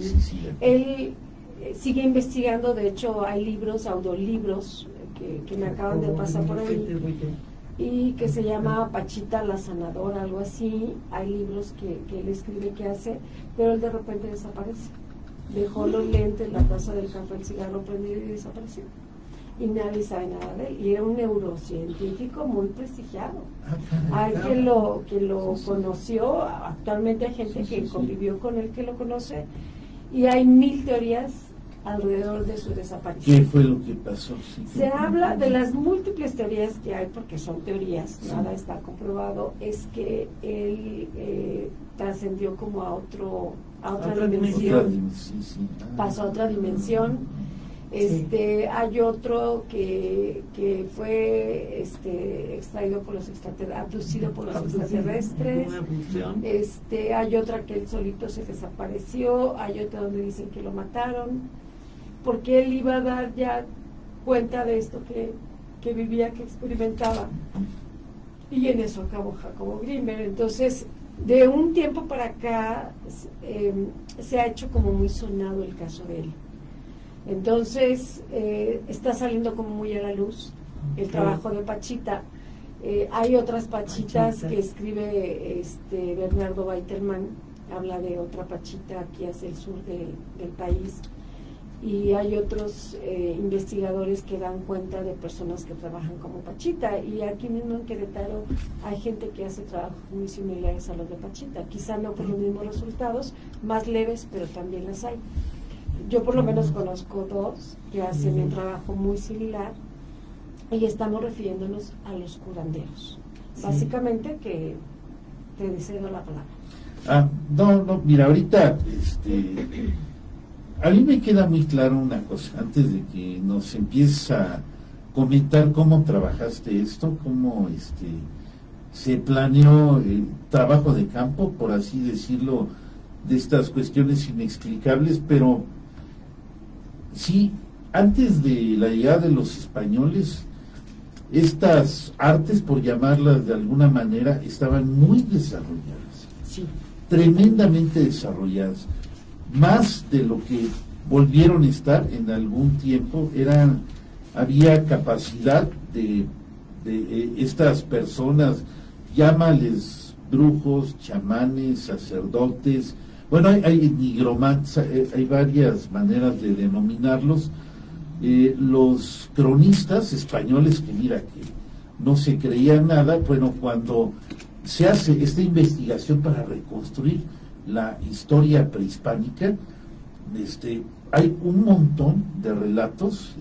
él sigue investigando, de hecho hay libros, audiolibros, que me acaban de pasar por ahí, y que se llama Pachita la Sanadora, algo así. Hay libros que él escribe, que hace, pero él de repente desaparece. Dejó los lentes, la taza del café, el cigarro prendido, y desapareció. Y nadie sabe nada de él. Y era un neurocientífico muy prestigiado. Hay quien lo conoció, actualmente hay gente que convivió con él que lo conoce, y hay 1000 teorías alrededor de su desaparición. ¿Qué fue lo que pasó? Se habla de las múltiples teorías que hay, porque son teorías, nada está comprobado. Es que él trascendió como a otra dimensión. Pasó a otra dimensión. Hay otro que fue extraído por los abducido por los extraterrestres. Hay otra que él solito se desapareció. Hay otra donde dicen que lo mataron, porque él iba a dar ya cuenta de esto que vivía, que experimentaba. Y en eso acabó Jacobo Grinberg. Entonces, de un tiempo para acá se ha hecho como muy sonado el caso de él. Entonces está saliendo como muy a la luz el trabajo de Pachita. Hay otras Pachitas que escribe Bernardo Weitermann, habla de otra Pachita aquí hacia el sur del país, y hay otros investigadores que dan cuenta de personas que trabajan como Pachita, y aquí mismo en Querétaro hay gente que hace trabajos muy similares a los de Pachita, quizá no con los mismos resultados, más leves, pero también las hay. Yo por lo menos conozco 2 que hacen un trabajo muy similar, y estamos refiriéndonos a los curanderos. Básicamente, que te cedo la palabra. No, mira, ahorita a mí me queda muy claro una cosa, antes de que nos empieces a comentar cómo trabajaste esto, cómo se planeó trabajo de campo, por así decirlo, de estas cuestiones inexplicables, pero sí, antes de la llegada de los españoles, estas artes, por llamarlas de alguna manera, estaban muy desarrolladas, Sí. tremendamente desarrolladas, más de lo que volvieron a estar en algún tiempo. Había capacidad de estas personas, llámales brujos, chamanes, sacerdotes, bueno, hay nigromantes, hay varias maneras de denominarlos. Los cronistas españoles, que mira que no se creía nada, bueno, cuando se hace esta investigación para reconstruir la historia prehispánica, hay un montón de relatos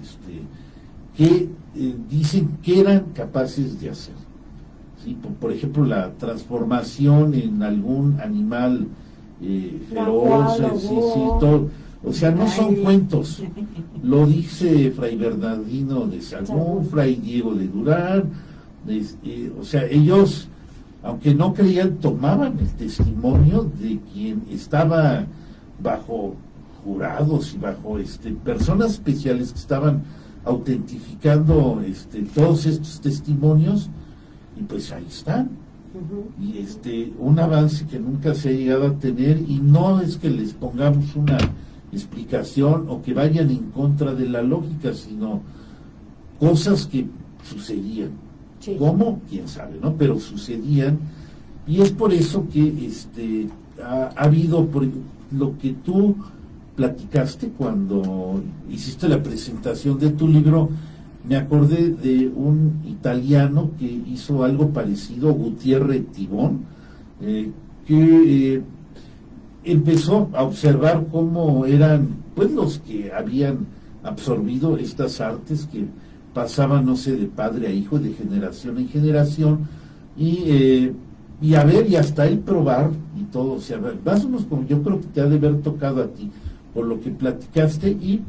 que dicen que eran capaces de hacer. ¿Sí? Por ejemplo, la transformación en algún animal feroz, todo. O sea, no son cuentos. Lo dice Fray Bernardino de Sahagún, Fray Diego de Durán. O sea, ellos, aunque no creían, tomaban el testimonio de quien estaba bajo jurados y bajo personas especiales que estaban autentificando todos estos testimonios, y pues ahí están. Y un avance que nunca se ha llegado a tener, y no es que les pongamos una explicación o que vayan en contra de la lógica, sino cosas que sucedían. Sí. ¿Cómo? Quién sabe, ¿no? Pero sucedían, y es por eso que ha habido, por lo que tú platicaste cuando hiciste la presentación de tu libro, me acordé de un italiano que hizo algo parecido, Gutiérrez Tibón, que empezó a observar cómo eran pues los que habían absorbido estas artes que pasaban, no sé, de padre a hijo, de generación en generación, y a ver, y hasta él probar y todo. O sea, más o menos como yo creo que te ha de haber tocado a ti, por lo que platicaste, y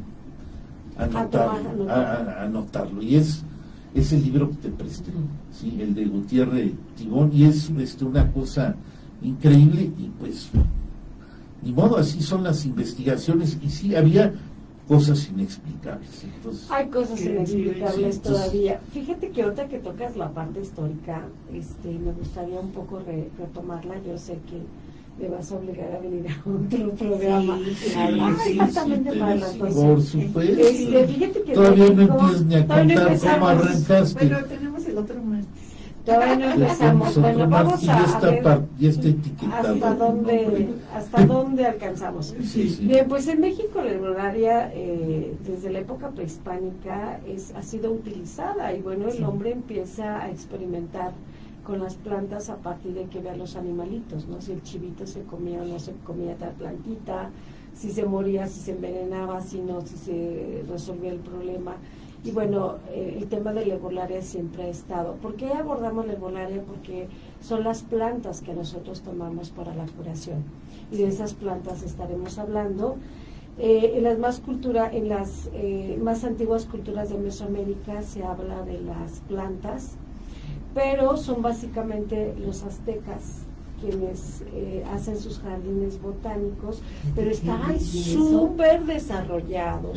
anotarlo. Y es el libro que te presté, ¿sí? El de Gutiérrez Tibón, y es una cosa increíble, y pues ni modo, así son las investigaciones, y sí, había cosas inexplicables. Entonces, hay cosas inexplicables todavía. Fíjate que ahorita que tocas la parte histórica, me gustaría un poco retomarla. Yo sé que me vas a obligar a venir a otro programa. Exactamente, para las dos. Por supuesto. Fíjate que todavía México, no empiezas ni a contar cómo arrancaste. Bueno, tenemos el otro martes. Todavía no empezamos. Bueno, vamos a ver ya está etiquetado. hasta dónde alcanzamos. Sí. Bien, pues en México la herbolaria desde la época prehispánica ha sido utilizada, y bueno, el hombre empieza a experimentar con las plantas a partir de que ve a los animalitos, ¿no? Si el chivito se comía o no se comía tal plantita, si se moría, si se envenenaba, si no, si se resolvía el problema. Y bueno, el tema de la herbolaria siempre ha estado. ¿Por qué abordamos la herbolaria? Porque son las plantas que nosotros tomamos para la curación, y de esas plantas estaremos hablando. En las más antiguas culturas de Mesoamérica se habla de las plantas, pero son básicamente los aztecas quienes hacen sus jardines botánicos, pero estaban súper desarrollados,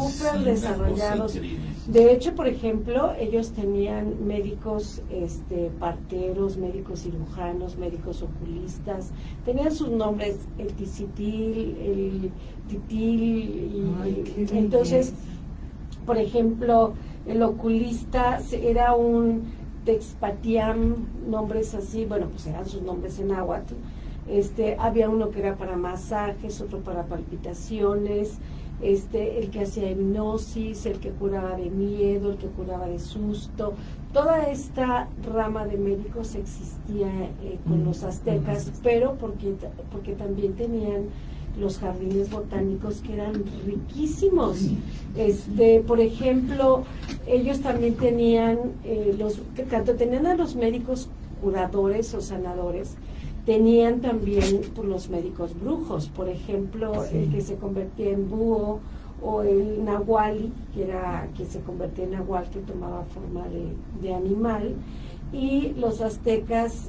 De hecho, por ejemplo, ellos tenían médicos parteros, médicos cirujanos, médicos oculistas, tenían sus nombres, el ticitil, el titil, y entonces, por ejemplo, el oculista era un Texpatiam, nombres así, bueno, pues eran sus nombres en náhuatl. Había uno que era para masajes, otro para palpitaciones, el que hacía hipnosis, el que curaba de miedo, el que curaba de susto. Toda esta rama de médicos existía con los aztecas, pero porque también tenían los jardines botánicos que eran riquísimos. Por ejemplo, ellos también tenían tanto tenían a los médicos curadores o sanadores, tenían también los médicos brujos. Por ejemplo, el que se convertía en búho o el nahuali, que se convertía en nahual, que tomaba forma de animal, y los aztecas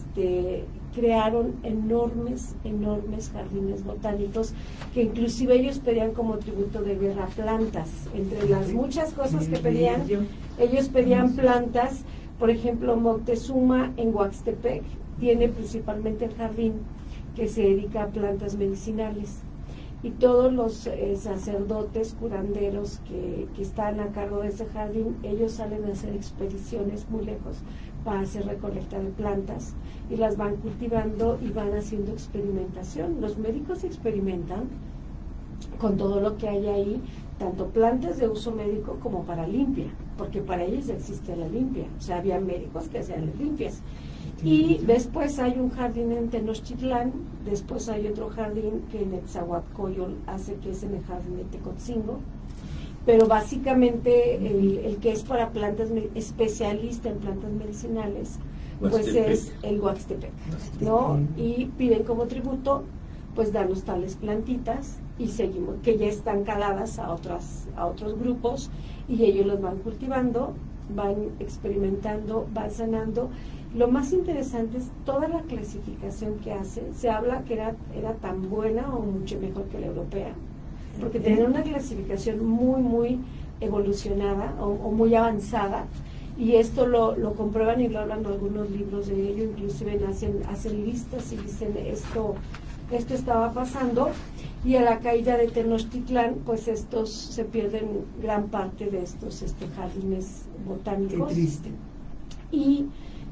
crearon enormes jardines botánicos, que inclusive ellos pedían como tributo de guerra plantas. Entre las muchas cosas que pedían, ellos pedían plantas. Por ejemplo, Moctezuma en Huaxtepec tiene principalmente el jardín que se dedica a plantas medicinales, y todos los sacerdotes, curanderos que están a cargo de ese jardín, ellos salen a hacer expediciones muy lejos para hacer recolecta de plantas, y las van cultivando y van haciendo experimentación. Los médicos experimentan con todo lo que hay ahí, tanto plantas de uso médico como para limpia, porque para ellos existe la limpia, o sea, había médicos que hacían las limpias. Y después hay un jardín en Tenochtitlán, después hay otro jardín que Netzahualcoyotl hace, que es en el jardín de Tecotzingo, pero básicamente el que es para plantas, especialista en plantas medicinales, pues es el Huaxtepec, ¿no? Y piden como tributo, pues danos tales plantitas, y seguimos, que ya están caladas a otros grupos, y ellos los van cultivando, van experimentando, van sanando. Lo más interesante es toda la clasificación que hace. Se habla que era tan buena o mucho mejor que la europea, porque tenía una clasificación muy evolucionada o muy avanzada, y esto lo comprueban y lo hablan algunos libros de ello, inclusive hacen listas y dicen esto estaba pasando. Y a la caída de Tenochtitlán, pues se pierden gran parte de estos jardines botánicos. Qué triste. Y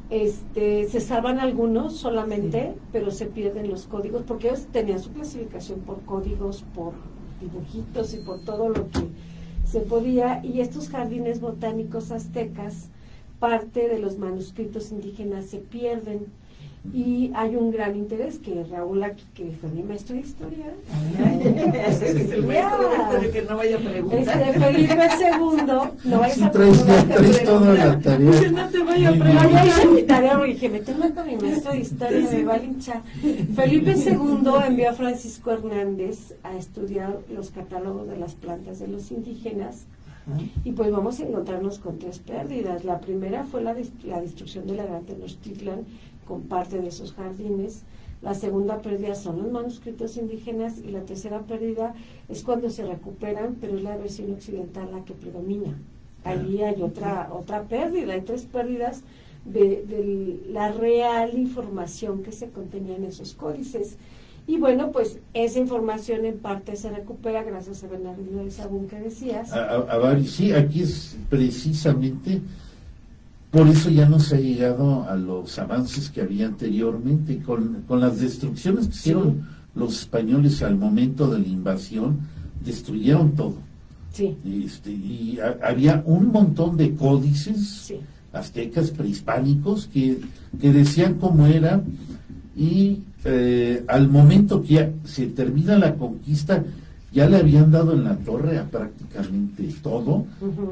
se salvan algunos solamente, sí, pero se pierden los códigos, porque ellos tenían su clasificación por códigos, por dibujitos y por todo lo que se podía. Y estos jardines botánicos aztecas, parte de los manuscritos indígenas se pierden, y hay un gran interés que Raúl aquí, que fue mi maestro de historia, es el maestro de historia, que no vaya a preguntar. Felipe II, no vayas a traes toda la tarea. Que no te vaya a preguntar. No, ya hice mi tarea, porque dije, me tengo con mi maestro de historia, me va a linchar. Felipe II envió a Francisco Hernández a estudiar los catálogos de las plantas de los indígenas, y pues vamos a encontrarnos con 3 pérdidas. La primera fue la destrucción de la Gran Tenochtitlán con parte de esos jardines. La segunda pérdida son los manuscritos indígenas, y la tercera pérdida es cuando se recuperan, pero es la versión occidental la que predomina. Allí hay otra pérdida, hay 3 pérdidas de la real información que se contenía en esos códices. Y bueno, pues esa información en parte se recupera gracias a Bernardino de Sahagún, que decías. Sí, aquí es precisamente por eso ya no se ha llegado a los avances que había anteriormente, con las destrucciones que hicieron los españoles al momento de la invasión, destruyeron todo. Sí. Y había un montón de códices aztecas prehispánicos que decían cómo era, y al momento que ya se termina la conquista, ya le habían dado en la torre a prácticamente todo,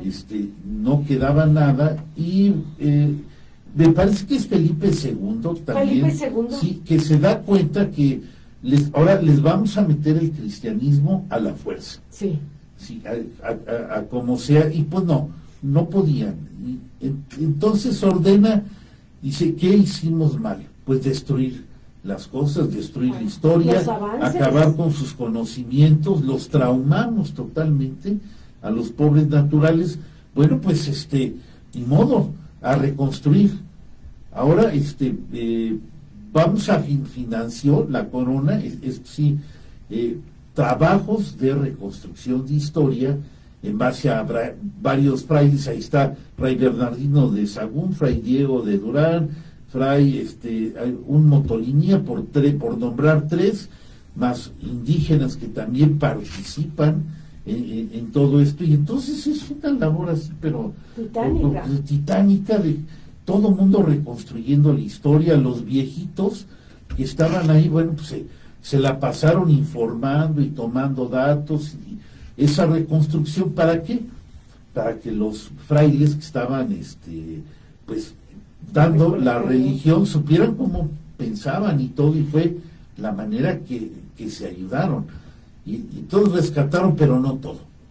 no quedaba nada, y me parece que es Felipe II también, sí, que se da cuenta que ahora les vamos a meter el cristianismo a la fuerza, sí, a como sea, y pues no podían, entonces ordena, dice, ¿qué hicimos mal? Pues destruir las cosas, destruir la historia, acabar con sus conocimientos, los traumamos totalmente a los pobres naturales. Bueno, pues ni modo, a reconstruir. Ahora vamos a financió la corona, trabajos de reconstrucción de historia en base a varios frailes. Ahí está Fray Bernardino de Sahagún, Fray Diego de Durán, Fray un Motolinía, por nombrar 3, más indígenas que también participan en todo esto, y entonces es una labor así, pero titánica, de todo mundo reconstruyendo la historia. Los viejitos que estaban ahí, bueno, pues se la pasaron informando y tomando datos, y esa reconstrucción, ¿para qué? Para que los frailes que estaban pues dando la religión supieran cómo pensaban y todo, y fue la manera que se ayudaron, y todos rescataron, pero no todo,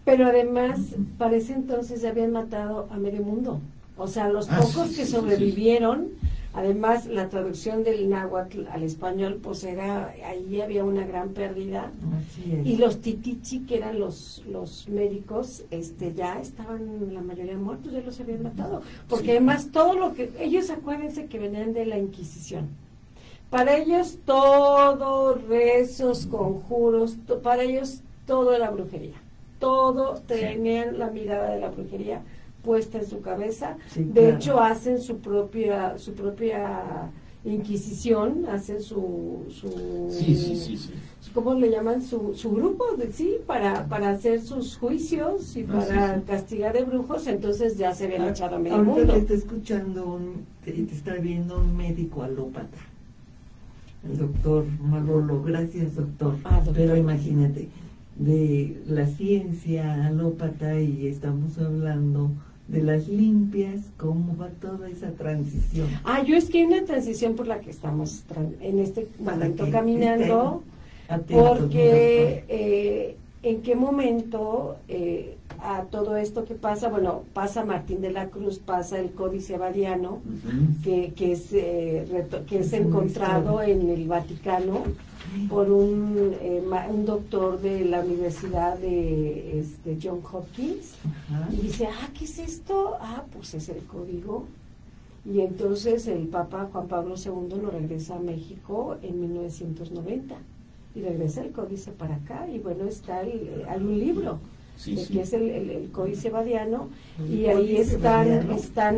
Pero además, para ese entonces ya habían matado a medio mundo. O sea, los pocos que sobrevivieron, además la traducción del náhuatl al español, pues ahí había una gran pérdida. Así es. Y los titichi, que eran los médicos, ya estaban la mayoría muertos, ya los habían matado. Porque además todo lo que, ellos acuérdense que venían de la Inquisición. Para ellos todo, rezos, conjuros, para ellos todo era brujería. Todo tenían la mirada de la brujería puesta en su cabeza. Sí, de claro. hecho hacen su propia inquisición, hacen su Sí. ¿cómo le llaman? Su grupo, para hacer sus juicios y para castigar de brujos. Entonces ya se habían echado a medio Ahorita mundo. te está escuchando, te está viendo un médico alópata, el doctor Marrolo. Gracias, doctor. Doctor. Pero imagínate, de la ciencia alópata, y estamos hablando de las limpias, cómo va toda esa transición. Yo es que hay una transición por la que estamos en este momento que caminando, atentos, porque en qué momento a todo esto que pasa, bueno, pasa Martín de la Cruz, pasa el Códice Badiano, que es encontrado en el Vaticano por un doctor de la Universidad de John Hopkins. Ajá. Y dice, ¿qué es esto? Pues es el código. Y entonces el Papa Juan Pablo II lo regresa a México en 1990 y regresa el códice para acá. Y bueno, hay un libro que es el Códice Badiano, y ahí están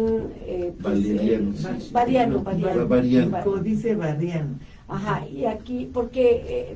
Badiano. Códice Badiano. Ajá, y aquí, porque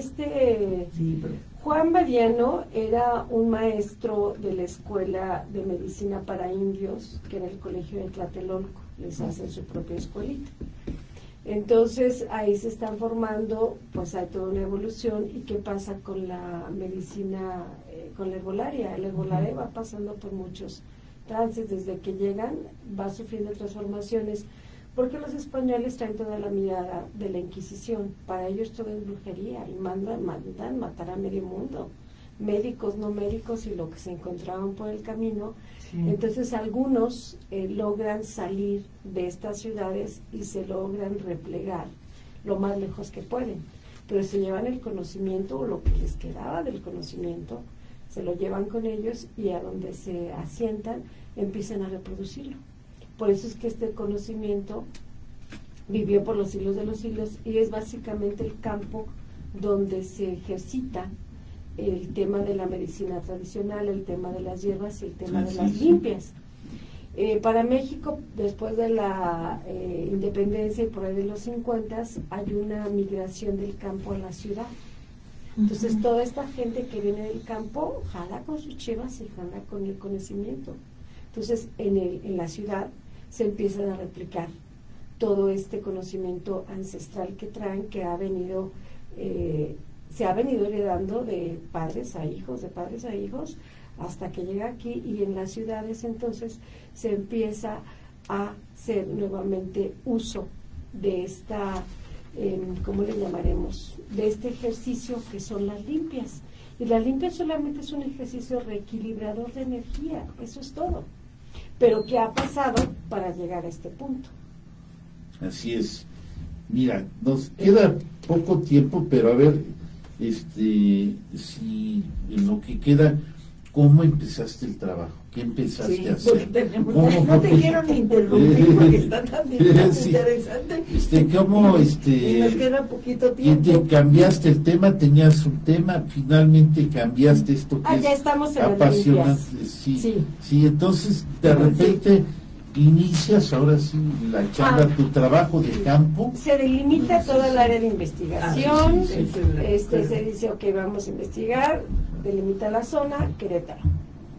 Juan Badiano era un maestro de la Escuela de Medicina para Indios, que era el colegio de Tlatelolco, les hacen su propia escuelita. Entonces ahí se están formando, pues hay toda una evolución. ¿Y qué pasa con la medicina, con la herbolaria? La herbolaria va pasando por muchos trances, desde que llegan va sufriendo transformaciones, porque los españoles traen toda la mirada de la Inquisición. Para ellos todo es brujería y mandan matar a medio mundo, médicos, no médicos, y lo que se encontraban por el camino. Sí. Entonces algunos logran salir de estas ciudades y se logran replegar lo más lejos que pueden, pero se llevan el conocimiento, o lo que les quedaba del conocimiento, se lo llevan con ellos, y a donde se asientan empiezan a reproducirlo. Por eso es que este conocimiento vivió por los siglos de los siglos, y es básicamente el campo donde se ejercita el tema de la medicina tradicional, el tema de las hierbas y el tema de las limpias. Para México, después de la independencia y por ahí de los 50, hay una migración del campo a la ciudad. Entonces toda esta gente que viene del campo jala con sus chivas y jala con el conocimiento. Entonces en la ciudad se empiezan a replicar todo este conocimiento ancestral que traen, que se ha venido heredando de padres a hijos, hasta que llega aquí. Y en las ciudades entonces se empieza a hacer nuevamente uso de esta, ¿cómo le llamaremos?, de este ejercicio que son las limpias. Y la limpia solamente es un ejercicio reequilibrador de energía, eso es todo. Pero ¿qué ha pasado para llegar a este punto? Así es. Mira, nos queda poco tiempo, pero a ver, si en lo que queda, ¿cómo empezaste el trabajo? ¿Qué empezaste a hacer? No te quiero ni interrumpir porque está tan interesante. ¿Cómo, y nos queda poquito tiempo. Cambiaste el tema? Tenías un tema, finalmente cambiaste esto que ya es estamos en apasionante. Sí, entonces de repente inicias ahora sí la chamba, tu trabajo de campo. Se delimita toda el área de investigación, se dice, ok, vamos a investigar, delimita la zona, Querétaro.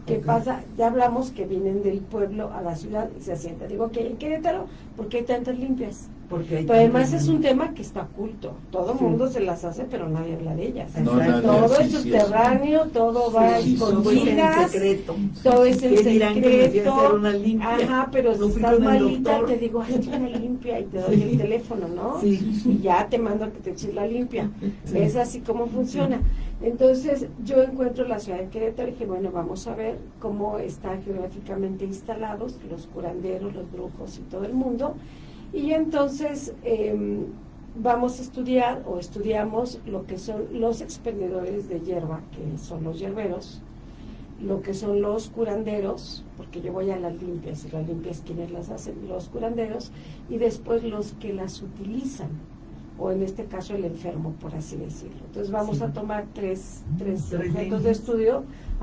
¿Qué Ok. pasa? Ya hablamos que vienen del pueblo a la ciudad y se asientan. Digo que en Querétaro, ¿por qué hay tantas limpias? Porque hay Pero además tantas- es un tema que está oculto. Todo el Sí. mundo se las hace, pero nadie habla de ellas. No, Exacto. nadie, Todo sí, es sí, subterráneo, todo va Sí, sí, Todo es en escondidas, secreto. todo es en ¿Qué dirán que me fui a hacer secreto. una limpia? Ajá, pero No si fui estás con el malita, doctor. te digo, hazte una limpia y te doy Sí. el teléfono, ¿no? Sí. Y ya te mando a que te eches la limpia. Sí. Es así como funciona. Entonces yo encuentro la ciudad de Querétaro y dije, bueno, vamos a ver cómo están geográficamente instalados los curanderos, los brujos y todo el mundo. Y entonces vamos a estudiar o estudiamos lo que son los expendedores de hierba, que son los hierberos, lo que son los curanderos, porque yo voy a las limpias, y las limpias quienes las hacen, los curanderos, y después los que las utilizan, o en este caso el enfermo, por así decirlo. Entonces vamos Sí. a tomar tres Tres objetos líneas. de estudio,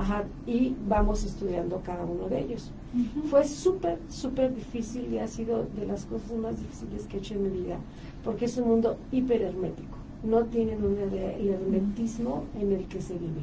y vamos estudiando cada uno de ellos. Fue súper, súper difícil y ha sido de las cosas más difíciles que he hecho en mi vida, porque es un mundo hiper hermético. No tienen una idea del hermetismo en el que se vive,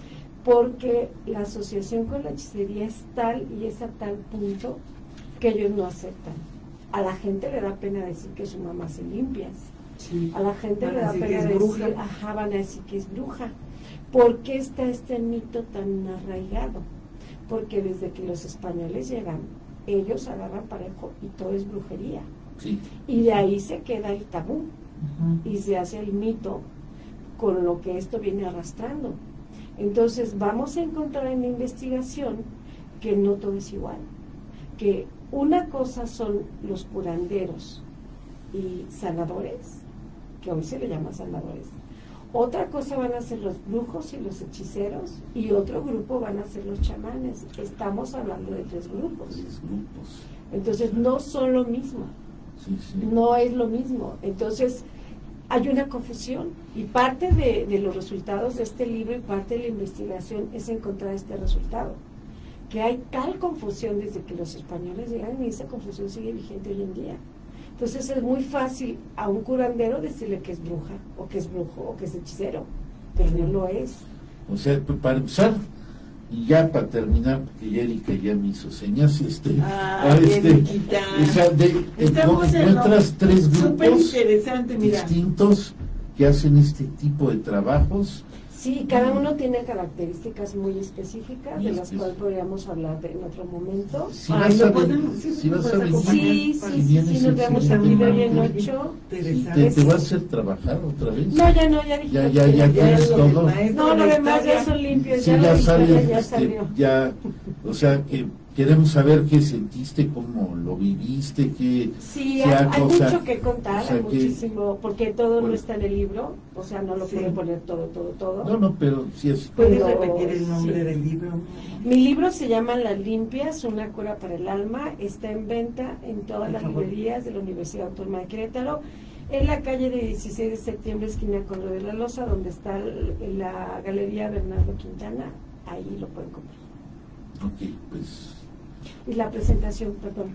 porque la asociación con la hechicería es tal y es a tal punto que ellos no aceptan. A la gente le da pena decir que su mamá se limpias. Sí. A la gente Van le a da decir pena que es decir, bruja. ajá, van a decir que es bruja. ¿Por qué está este mito tan arraigado? Porque desde que los españoles llegan, ellos agarran parejo y todo es brujería. Sí. Y de ahí se queda el tabú Ujú. y se hace el mito con lo que esto viene arrastrando. Entonces vamos a encontrar en la investigación que no todo es igual, que una cosa son los curanderos y sanadores, que hoy se le llama sanadores. Otra cosa van a ser los brujos y los hechiceros, y otro grupo van a ser los chamanes. Estamos hablando de tres grupos. Tres grupos. Entonces no son lo mismo, Sí, sí. no es lo mismo. Entonces hay una confusión, y parte de los resultados de este libro y parte de la investigación es encontrar este resultado, que hay tal confusión desde que los españoles llegan, y esa confusión sigue vigente hoy en día. Entonces es muy fácil a un curandero decirle que es bruja, o que es brujo, o que es hechicero, pero no lo es. O sea, para empezar, y ya para terminar, porque ya Erika ya me hizo señas, Eriquita. o sea, Estamos en encuentras tres Súper grupos interesante, mira. distintos que hacen este tipo de trabajos. Sí, cada uno tiene características muy específicas, Muy de las específicas. cuales podríamos hablar en otro momento. Si Ay, vas ¿lo a podemos- venir, sí, si nos vas vas a a venir, acompañar? Sí, si sí, vienes sí, nos vemos a excelente. abrir hoy en Excelente. 8. Sí, Interesante. te va a hacer trabajar otra vez. No, ya no, ya dijimos Ya que tienes lo todo. demás. No, lo demás ya son limpios, Sí, ya ya lo sale, dijiste, ya salió. ya, o sea, que queremos saber qué sentiste, cómo lo viviste, qué Sí, sea hay cosa- mucho que contar, o sea, hay que- muchísimo, porque todo no Bueno. está en el libro, o sea, no lo Sí. puede poner todo. No, pero sí es. ¿Puedes Pero, repetir el nombre sí. del libro? Mi libro se llama Las Limpias, una cura para el alma, está en venta en todas Por las favor. librerías de la Universidad Autónoma de Querétaro, en la calle de 16 de septiembre, esquina con Río de la Loza, donde está la Galería Bernardo Quintana, ahí lo pueden comprar. Ok, pues. Y la presentación, perdón,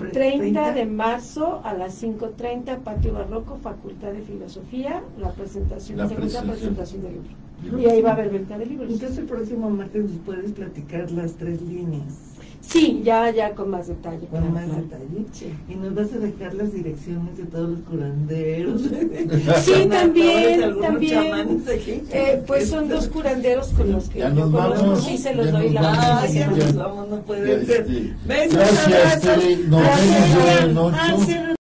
30 de marzo a las 5:30, Patio Barroco, Facultad de Filosofía, la presentación, La segunda presentación. presentación del libro. Y ahí va a haber venta de libros. Entonces el próximo martes nos puedes platicar las tres líneas Sí, ya con más detalle. con claro, más claro. detalle. Sí. Y nos vas a dejar las direcciones de todos los curanderos. Sí, también, algunos también. chamanes aquí. Pues son dos curanderos con los que Ya yo nos conozco, vamos, sí se los ya doy nos la vamos. Ah, mano. ya Ya. nos vamos, no puede Ya, ser. Besos, Gracias, abrazos. Tere. Nos Gracias. vemos ya en Ah, 8. cierra